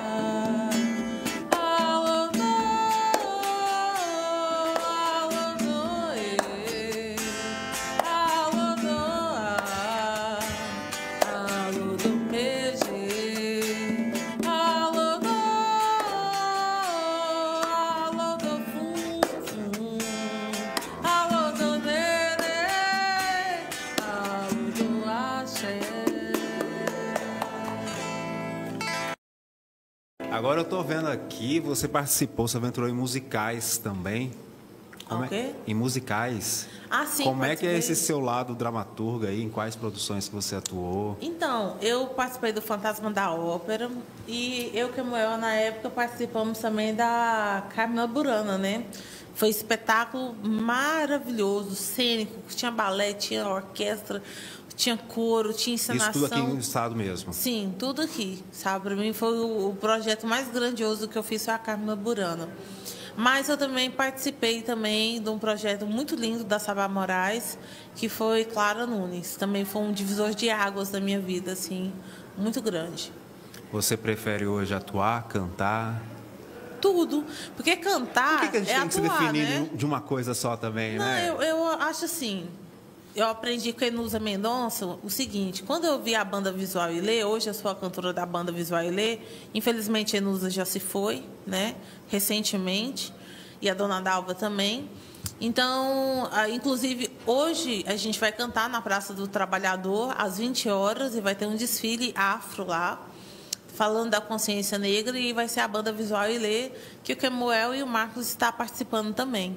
Agora eu tô vendo aqui, você participou, você aventurou em musicais também. Como O quê? É? Em musicais. Ah, sim. Como é que é participei. esse seu lado dramaturga aí? Em quais produções que você atuou? Então, eu participei do Fantasma da Ópera e eu e Kemuel, na época, participamos também da Carmina Burana, né? Foi um espetáculo maravilhoso, cênico, tinha balé, tinha orquestra, tinha coro, tinha encenação. Isso tudo aqui no estado mesmo? Sim, tudo aqui, sabe? Para mim foi o, o projeto mais grandioso que eu fiz, foi a Carmina Burana. Mas eu também participei também de um projeto muito lindo da Sabá Moraes, que foi Clara Nunes. Também foi um divisor de águas da minha vida, assim, muito grande. Você prefere hoje atuar, cantar? Tudo. Porque cantar Por que, que a gente é tem que atuar, se definir né? de uma coisa só também, Não, né? eu, eu acho assim... Eu aprendi com a Enusa Mendonça o seguinte, quando eu vi a banda Visual Ilê, hoje eu sou a cantora da banda Visual Ilê, infelizmente a Enusa já se foi, né, recentemente, e a Dona Dalva também. Então, inclusive, hoje a gente vai cantar na Praça do Trabalhador, às vinte horas, e vai ter um desfile afro lá, falando da consciência negra, e vai ser a banda Visual Ilê, que o Kemuel e o Marcos estão participando também.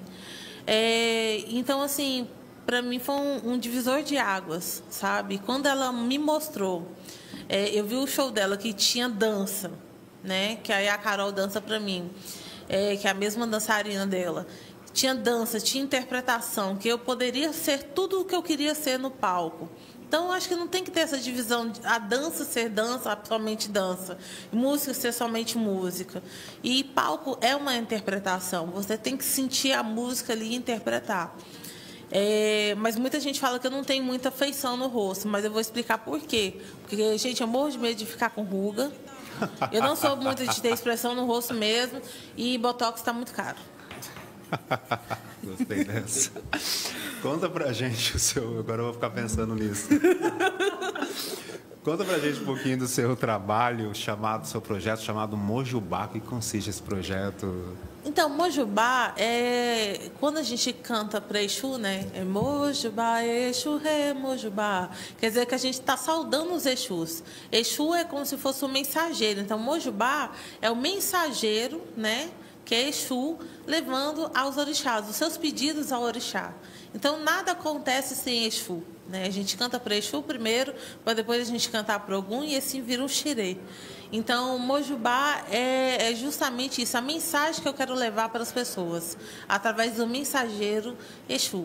É, então, assim... Para mim foi um, um divisor de águas, sabe? Quando ela me mostrou, é, eu vi o show dela que tinha dança, né? Que aí a Carol dança para mim, é, que é a mesma dançarina dela. Tinha dança, tinha interpretação, que eu poderia ser tudo o que eu queria ser no palco. Então, eu acho que não tem que ter essa divisão, de a dança ser dança, somente dança, música ser somente música. E palco é uma interpretação, você tem que sentir a música ali e interpretar. É, mas muita gente fala que eu não tenho muita feição no rosto, mas eu vou explicar por quê. Porque, gente, eu morro de medo de ficar com ruga. Eu não sou muito de ter expressão no rosto mesmo. E Botox está muito caro. Gostei dessa. Conta pra gente o seu... Agora eu vou ficar pensando nisso. Conta pra gente um pouquinho do seu trabalho, chamado, seu projeto chamado Mojubá. O que consiste esse projeto? Então, Mojubá é... Quando a gente canta para Exu, né? É Mojubá, Exu, Ré, Mojubá. Quer dizer que a gente está saudando os Exus. Exu é como se fosse um mensageiro. Então, Mojubá é o mensageiro, né? Que é Exu, levando aos orixás, os seus pedidos ao orixá. Então, nada acontece sem Exu. Né? A gente canta para Exu primeiro, para depois a gente cantar para Ogum e assim vira um xirê. Então, Mojubá é, é justamente isso, a mensagem que eu quero levar para as pessoas, através do mensageiro Exu.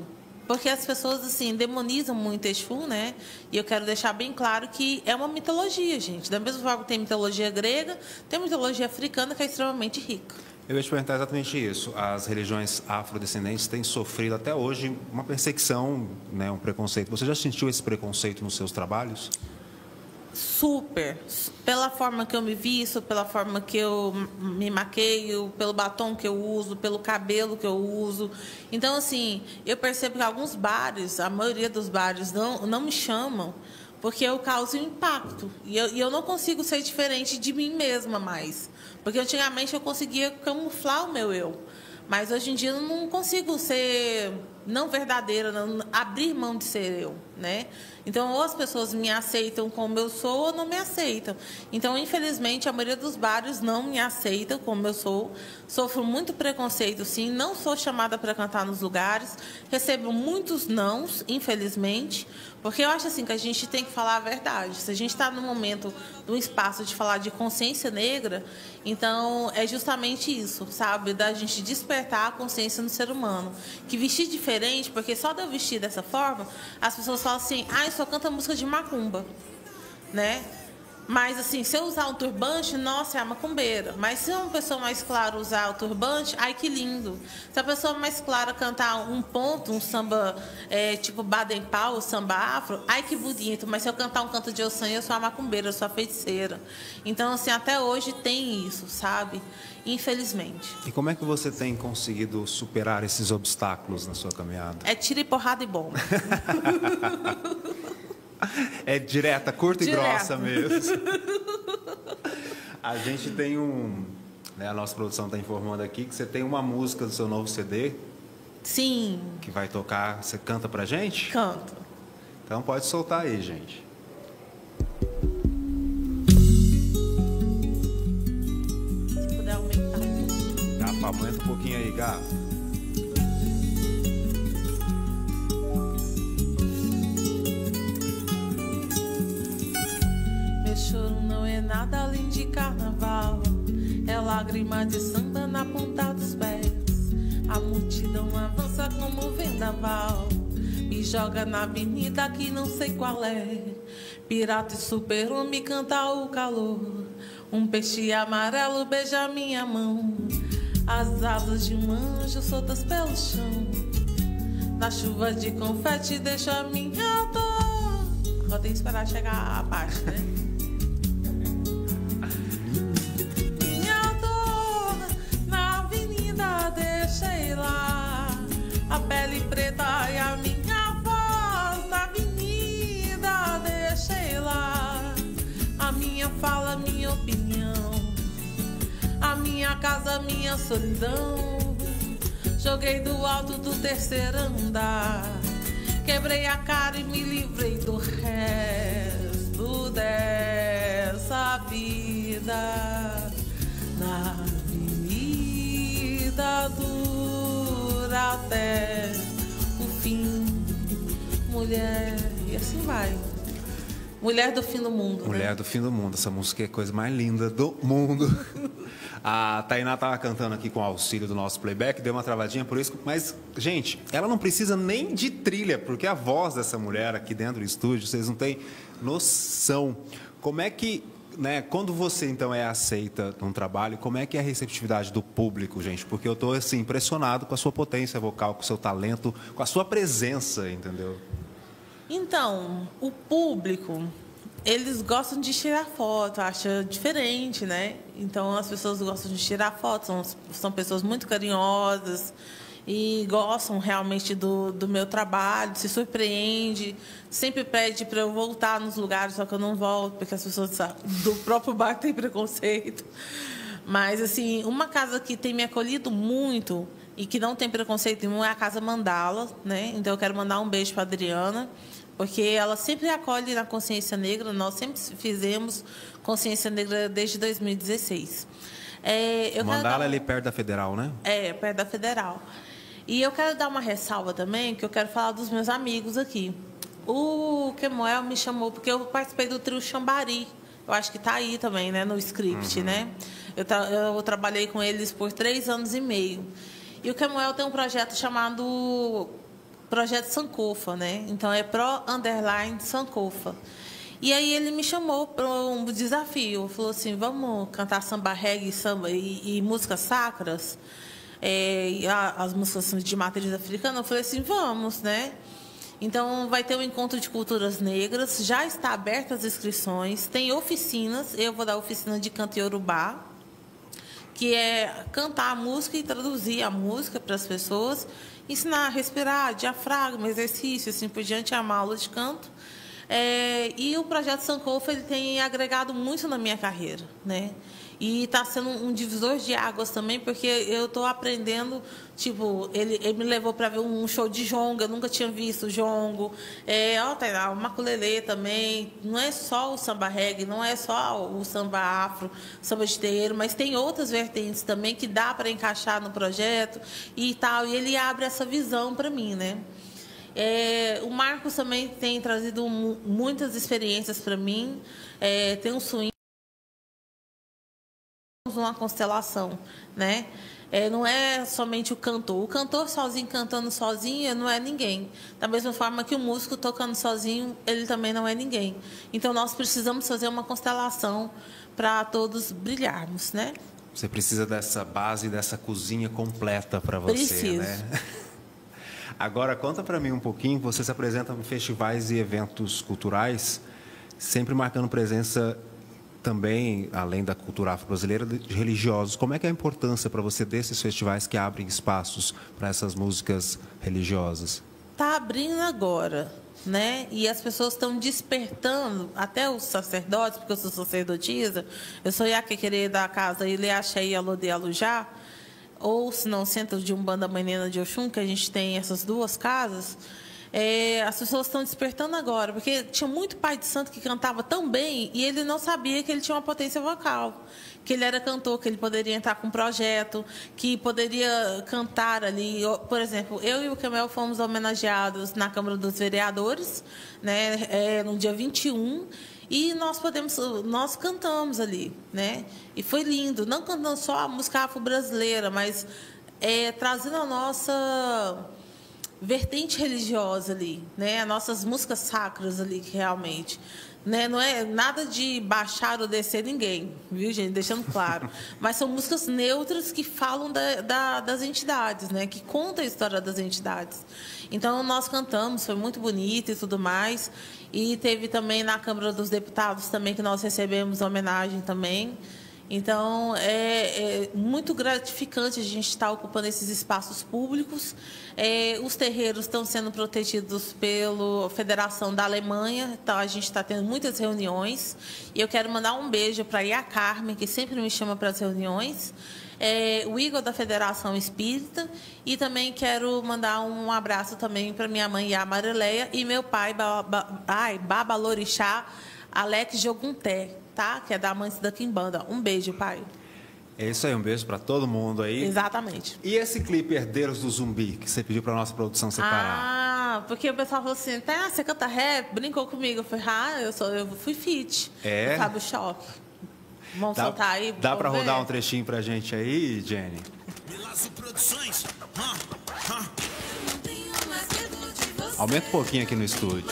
porque as pessoas, assim, demonizam muito Exu, né? E eu quero deixar bem claro que é uma mitologia, gente. Da mesma forma que tem mitologia grega, tem mitologia africana que é extremamente rica. Eu ia te perguntar exatamente isso. As religiões afrodescendentes têm sofrido até hoje uma perseguição, né, um preconceito. Você já sentiu esse preconceito nos seus trabalhos? Super. Pela forma que eu me visto, pela forma que eu me maqueio, pelo batom que eu uso, pelo cabelo que eu uso. Então, assim, eu percebo que alguns bares, a maioria dos bares, não, não me chamam porque eu causo impacto. E eu, e eu não consigo ser diferente de mim mesma mais. Porque antigamente eu conseguia camuflar o meu eu. Mas hoje em dia eu não consigo ser não verdadeira, não, abrir mão de ser eu, né? Então, ou as pessoas me aceitam como eu sou ou não me aceitam. Então, infelizmente, a maioria dos bares não me aceitam como eu sou. Sofro muito preconceito, sim. Não sou chamada para cantar nos lugares. Recebo muitos nãos, infelizmente. Porque eu acho assim que a gente tem que falar a verdade. Se a gente está no momento, num espaço de falar de consciência negra, então é justamente isso, sabe? Da gente despertar a consciência no ser humano. Que vestir diferente, porque só de eu vestir dessa forma, as pessoas falam assim, ah, eu só canto música de macumba, né? Mas, assim, se eu usar um turbante, nossa, é a macumbeira. Mas se uma pessoa mais clara usar o turbante, ai, que lindo. Se a pessoa mais clara cantar um ponto, um samba é, tipo Baden Powell, samba afro, ai, que bonito. Mas se eu cantar um canto de Ossanha, eu sou a macumbeira, eu sou a feiticeira. Então, assim, até hoje tem isso, sabe? Infelizmente. E como é que você tem conseguido superar esses obstáculos na sua caminhada? É tiro e porrada e bomba. É direta, curta Direto. e grossa mesmo. A gente tem um... Né, a nossa produção está informando aqui que você tem uma música do seu novo C D. Sim. Que vai tocar. Você canta pra gente? Canto. Então pode soltar aí, gente. Se puder aumentar. Gafa, aumenta um pouquinho aí, Gafa. Meu choro não é nada além de carnaval. É lágrima de samba na ponta dos pés. A multidão avança como vendaval. Me joga na avenida que não sei qual é. Pirata e super-homem canta o calor. Um peixe amarelo beija minha mão. As asas de um anjo soltas pelo chão. Na chuva de confete deixa a minha dor. Só tem que esperar chegar a parte, né? Deixei lá a pele preta e a minha voz na avenida. Deixei lá a minha fala, minha opinião, a minha casa, minha solidão. Joguei do alto do terceiro andar, quebrei a cara e me livrei do resto dessa vida. Na dura até o fim, mulher, e assim vai. Mulher do fim do mundo. Mulher né? do fim do mundo. Essa música é a coisa mais linda do mundo. A Tainá estava cantando aqui com o auxílio do nosso playback, deu uma travadinha por isso. Mas, gente, ela não precisa nem de trilha, porque a voz dessa mulher aqui dentro do estúdio, vocês não têm noção. Como é que... Né, quando você, então, é aceita num trabalho, como é que é a receptividade do público, gente? Porque eu estou, assim, impressionado com a sua potência vocal, com o seu talento, com a sua presença, entendeu? Então, o público, eles gostam de tirar foto, acham diferente, né? Então, as pessoas gostam de tirar foto, são, são pessoas muito carinhosas e gostam realmente do, do meu trabalho, se surpreende, sempre pede para eu voltar nos lugares, só que eu não volto, porque as pessoas do próprio bar têm preconceito. Mas, assim, uma casa que tem me acolhido muito e que não tem preconceito nenhum é a Casa Mandala, né? Então, eu quero mandar um beijo para a Adriana, porque ela sempre acolhe na Consciência Negra, nós sempre fizemos Consciência Negra desde dois mil e dezesseis. É, eu Mandala dar... é ali perto da Federal, né? É, perto da Federal. E eu quero dar uma ressalva também, que eu quero falar dos meus amigos aqui. O Kemuel me chamou, porque eu participei do trio Xambari. Eu acho que está aí também, né, no script, uhum. né? Eu, tra eu trabalhei com eles por três anos e meio. E o Kemuel tem um projeto chamado projeto Sankofa, né? Então é Pro Underline Sankofa. E aí ele me chamou para um desafio. Falou assim, vamos cantar samba reggae samba, e, e músicas sacras, é, e a, as músicas de matriz africana. Eu falei assim, vamos, né? Então vai ter um encontro de culturas negras, já está abertas as inscrições, tem oficinas, eu vou dar oficina de canto iorubá, que é cantar a música e traduzir a música para as pessoas, ensinar a respirar, diafragma, exercício, assim por diante, é uma aula de canto. É, e o projeto Sankofa ele tem agregado muito na minha carreira, né? E está sendo um divisor de águas também, porque eu estou aprendendo, tipo, ele, ele me levou para ver um show de jongo, eu nunca tinha visto jongo, é, ó, tá lá, o maculelê também, não é só o samba reggae, não é só o samba afro, samba de terreiro, mas tem outras vertentes também que dá para encaixar no projeto e tal, e ele abre essa visão para mim, né? É, o Marcos também tem trazido muitas experiências para mim. É, tem um swing, uma constelação, né? É, não é somente o cantor. O cantor sozinho, cantando sozinho, não é ninguém. Da mesma forma que o músico tocando sozinho, ele também não é ninguém. Então, nós precisamos fazer uma constelação para todos brilharmos, né? Você precisa dessa base, dessa cozinha completa para você, Preciso. Né? Agora, conta para mim um pouquinho, você se apresenta em festivais e eventos culturais, sempre marcando presença também, além da cultura afro-brasileira, de religiosos. Como é que é a importância para você desses festivais que abrem espaços para essas músicas religiosas? Está abrindo agora, né? E as pessoas estão despertando, até os sacerdotes, porque eu sou sacerdotisa, eu sou Iaquequerê da casa Ileaxé e Alodê Alujá, ou se não, Centro de Umbanda Manena de Oxum, que a gente tem essas duas casas, é, as pessoas estão despertando agora, porque tinha muito pai de santo que cantava tão bem e ele não sabia que ele tinha uma potência vocal, que ele era cantor, que ele poderia entrar com um projeto, que poderia cantar ali. Por exemplo, eu e o Camel fomos homenageados na Câmara dos Vereadores, né, é, no dia vinte e um, e nós podemos, nós cantamos ali, né? E foi lindo, não cantando só a música afro-brasileira, mas é, trazendo a nossa vertente religiosa ali, né? As nossas músicas sacras ali, realmente. Né? Não é nada de baixar ou descer ninguém, viu, gente? Deixando claro. Mas são músicas neutras que falam da, da, das entidades, né? Que contam a história das entidades. Então, nós cantamos, foi muito bonito e tudo mais. E teve também na Câmara dos Deputados também, que nós recebemos homenagem também. Então, é, é muito gratificante a gente estar ocupando esses espaços públicos. É, os terreiros estão sendo protegidos pela Federação da Alemanha, então a gente está tendo muitas reuniões. E eu quero mandar um beijo para a Ia Carmen, que sempre me chama para as reuniões, é, o Igor da Federação Espírita, e também quero mandar um abraço também para minha mãe Ia Marileia e meu pai, ba, ba, ai, Babalorixá, Alex Jogunté, tá? Que é da Mãe da Quimbanda. Um beijo, pai. É isso aí, um beijo para todo mundo aí. Exatamente. E esse clipe Herdeiros do Zumbi, que você pediu para nossa produção separar? Ah, porque o pessoal falou assim, tá, você canta rap? Brincou comigo. Eu falei, ah, eu, sou, eu fui feat. É? Fábio Choque. Vamos dá, soltar aí? Dá para rodar ver? um trechinho pra gente aí, Jenny? Produções. Aumenta um pouquinho aqui no estúdio.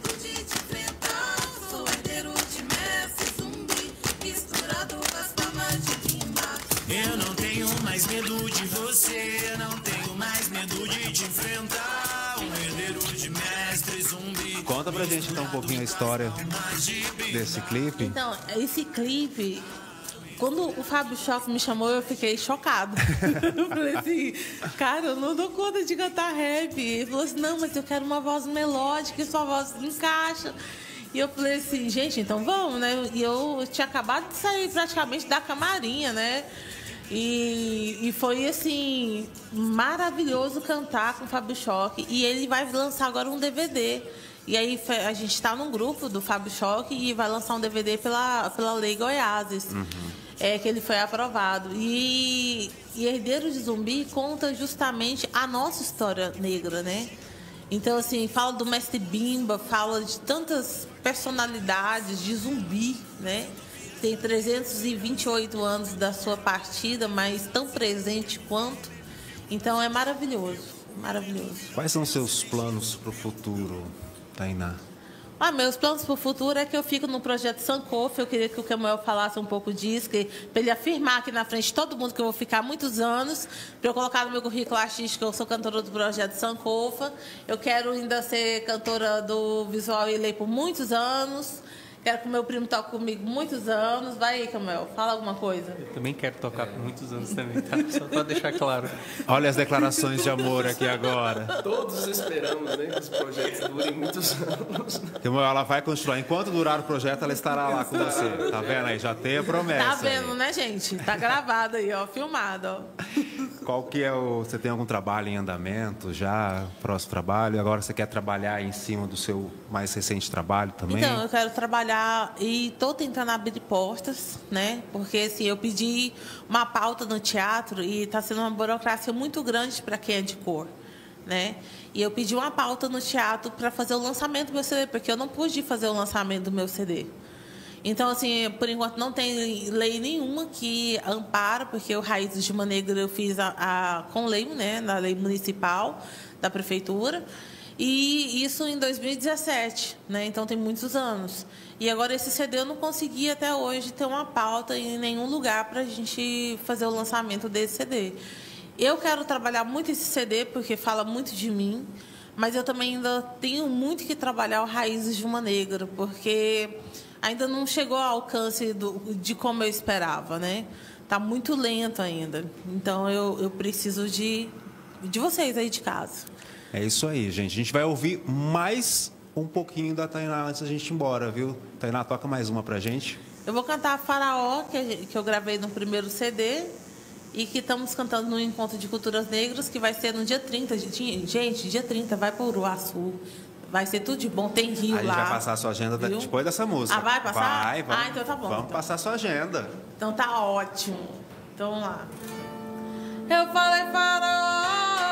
Eu não tenho mais medo de você, não tenho mais medo de te enfrentar. Um herdeiro de mestre zumbi. Conta pra gente então um pouquinho a história desse clipe. Então, esse clipe, quando o Fábio Choque me chamou, eu fiquei chocada. Eu falei assim, cara, eu não dou conta de cantar rap. Ele falou assim, não, mas eu quero uma voz melódica e sua voz encaixa. E eu falei assim, gente, então vamos, né? E eu tinha acabado de sair praticamente da camarinha, né? E, e foi, assim, maravilhoso cantar com o Fábio Choque. E ele vai lançar agora um D V D. E aí a gente está num grupo do Fábio Choque e vai lançar um D V D pela, pela Lei Goiás. Uhum. É, que ele foi aprovado. E, e Herdeiro de Zumbi conta justamente a nossa história negra, né? Então, assim, fala do Mestre Bimba, fala de tantas personalidades de Zumbi, né? Tem trezentos e vinte e oito anos da sua partida, mas tão presente quanto. Então, é maravilhoso. maravilhoso. Quais são os seus planos para o futuro, Tainá? Ah, meus planos para o futuro é que eu fico no projeto Sankofa. Eu queria que o Kemuel falasse um pouco disso, para ele afirmar aqui na frente de todo mundo que eu vou ficar muitos anos, para eu colocar no meu currículo artístico que eu sou cantora do projeto Sankofa. Eu quero ainda ser cantora do Visual Ilê por muitos anos. Quero que o meu primo toque comigo muitos anos. Vai aí, Kemuel, fala alguma coisa. Eu também quero tocar por muitos anos também, tá? Só para deixar claro. Olha as declarações de amor aqui agora. Todos esperamos, né, que os projetos durem muitos anos. Ela vai continuar. Enquanto durar o projeto, ela estará lá com você. Tá vendo aí? Já tem a promessa. Tá vendo, aí. né, gente? Tá gravado aí, ó, filmado, ó. Qual que é o... Você tem algum trabalho em andamento já? Próximo trabalho? Agora você quer trabalhar em cima do seu mais recente trabalho também? Então, eu quero trabalhar e estou tentando abrir portas, né? Porque assim, eu pedi uma pauta no teatro e está sendo uma burocracia muito grande para quem é de cor, né? E eu pedi uma pauta no teatro para fazer o lançamento do meu C D, porque eu não pude fazer o lançamento do meu C D. Então, assim, por enquanto não tem lei nenhuma que ampara, porque o Raízes de uma Negra eu fiz a, a, com lei, né? Na lei municipal da prefeitura. E isso em dois mil e dezessete, né? Então tem muitos anos. E agora esse C D eu não consegui até hoje ter uma pauta em nenhum lugar para a gente fazer o lançamento desse C D. Eu quero trabalhar muito esse C D porque fala muito de mim, mas eu também ainda tenho muito que trabalhar o Raízes de uma Negra, porque ainda não chegou ao alcance do, de como eu esperava, né? Tá muito lento ainda. Então eu, eu preciso de, de vocês aí de casa. É isso aí, gente. A gente vai ouvir mais um pouquinho da Tainá antes da gente ir embora, viu? Tainá, toca mais uma pra gente. Eu vou cantar Faraó, que, que eu gravei no primeiro C D e que estamos cantando no Encontro de Culturas Negras, que vai ser no dia trinta. Gente, dia trinta, vai para o Uruaçu. Vai ser tudo de bom, tem rio lá. A gente vai passar a sua agenda viu? depois dessa música. Ah, vai passar? Vai, vamos, ah, então tá bom. Vamos então. passar a sua agenda. Então tá ótimo. Então vamos lá. Eu falei Faraó.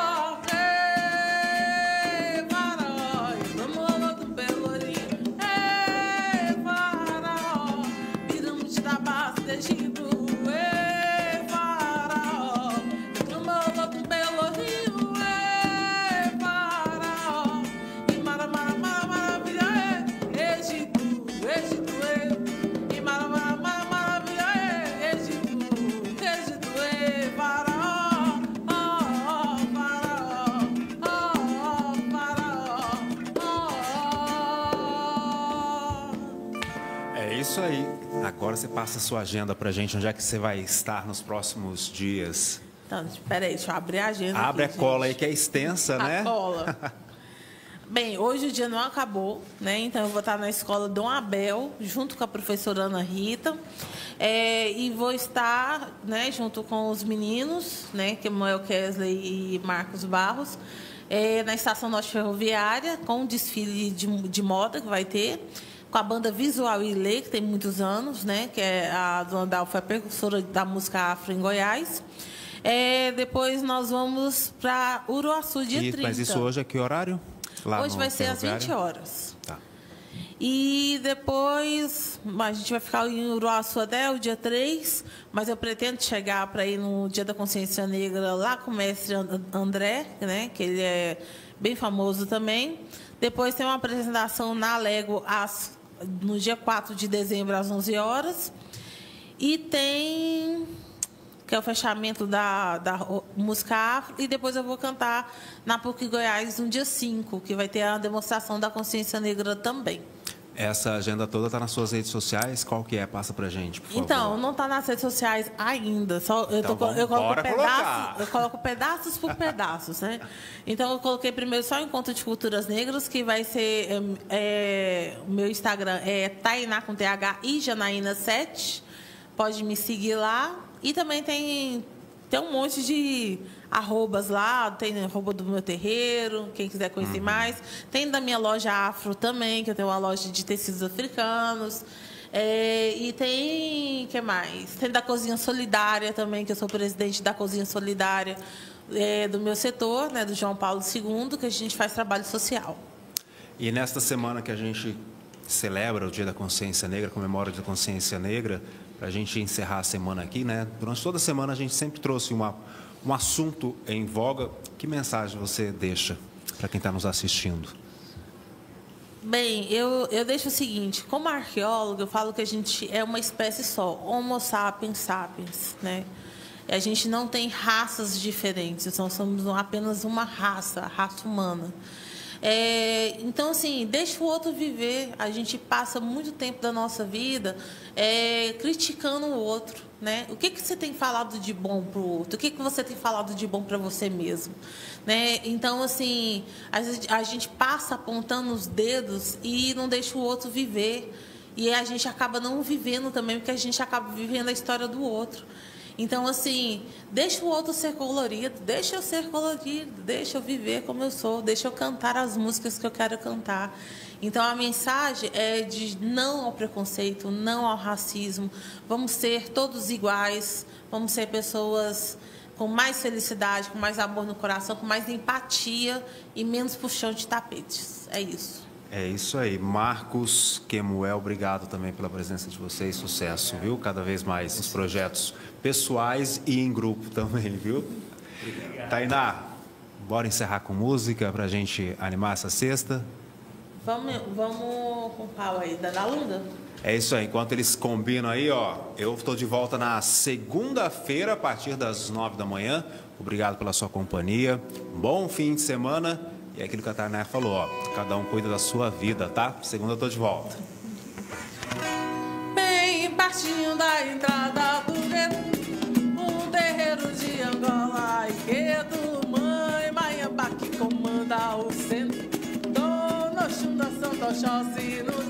Isso aí. Agora você passa a sua agenda pra gente, onde é que você vai estar nos próximos dias. Então, espera aí, deixa eu abrir a agenda. Abre aqui, a cola gente. aí, que é extensa, a né? A cola. Bem, hoje o dia não acabou, né? Então eu vou estar na escola Dom Abel, junto com a professora Ana Rita. É, e vou estar, né, junto com os meninos, né, Kemuel Kesley e Marcos Barros, é, na Estação Norte Ferroviária, com um desfile de, de moda que vai ter, com a banda Visual Ilê, que tem muitos anos, né, que é a Dona Dal, foi a precursora da música afro em Goiás. É, depois nós vamos para Uruaçu, dia e, trinta. Mas isso hoje é que horário? Lá hoje vai ser às vinte horas. Tá. E depois a gente vai ficar em Uruaçu até o dia três, mas eu pretendo chegar para ir no Dia da Consciência Negra lá com o mestre André, né, que ele é bem famoso também. Depois tem uma apresentação na Lego às, no dia quatro de dezembro, às onze horas. E tem... que é o fechamento da, da música afro, e depois eu vou cantar na PUC Goiás no dia cinco, que vai ter a demonstração da consciência negra também. Essa agenda toda está nas suas redes sociais? Qual que é? Passa pra gente, por Então, favor. não está nas redes sociais ainda. Só eu, então, tô, eu, coloco pedaços, eu coloco pedaços por pedaços, né? Então, eu coloquei primeiro só o Encontro de Culturas Negras, que vai ser... É, o meu Instagram é Tainá com T H e Janaína sete. Pode me seguir lá. E também tem, tem um monte de arrobas lá, tem arroba do meu terreiro, quem quiser conhecer uhum. mais. Tem da minha loja afro também, que eu tenho uma loja de tecidos africanos. É, e tem, o que mais? Tem da Cozinha Solidária também, que eu sou presidente da Cozinha Solidária é, do meu setor, né, do João Paulo segundo, que a gente faz trabalho social. E nesta semana que a gente celebra o Dia da Consciência Negra, comemora o Dia da Consciência Negra, para a gente encerrar a semana aqui, né? Durante toda a semana a gente sempre trouxe uma, um assunto em voga. Que mensagem você deixa para quem está nos assistindo? Bem, eu, eu deixo o seguinte, como arqueólogo, eu falo que a gente é uma espécie só, Homo sapiens sapiens, né? A gente não tem raças diferentes, nós somos apenas uma raça, a raça humana. É, então, assim, deixa o outro viver. A gente passa muito tempo da nossa vida é, criticando o outro, né? O que, que você tem falado de bom para o outro? O que, que você tem falado de bom para você mesmo? Né? Então, assim, a, a gente passa apontando os dedos e não deixa o outro viver. E a gente acaba não vivendo também, porque a gente acaba vivendo a história do outro. Então, assim, deixa o outro ser colorido, deixa eu ser colorido, deixa eu viver como eu sou, deixa eu cantar as músicas que eu quero cantar. Então, a mensagem é de não ao preconceito, não ao racismo. Vamos ser todos iguais, vamos ser pessoas com mais felicidade, com mais amor no coração, com mais empatia e menos puxão de tapetes. É isso. É isso aí. Marcos, Kemuel, obrigado também pela presença de vocês. Sucesso, viu? Cada vez mais nos projetos pessoais e em grupo também, viu? Obrigado. Tainá, bora encerrar com música para a gente animar essa sexta? Vamos, vamos com o pau aí, da Lunda? É isso aí. Enquanto eles combinam aí, ó, eu estou de volta na segunda-feira, a partir das nove da manhã. Obrigado pela sua companhia. Bom fim de semana. E é aquilo que a Tainá falou, ó, cada um cuida da sua vida, tá? Segunda eu tô de volta. Bem pertinho da entrada do gueto, um terreiro de Angola e Quedo, mãe Maiamba que comanda o centro. Dona Xunda, Santa Oxóssi no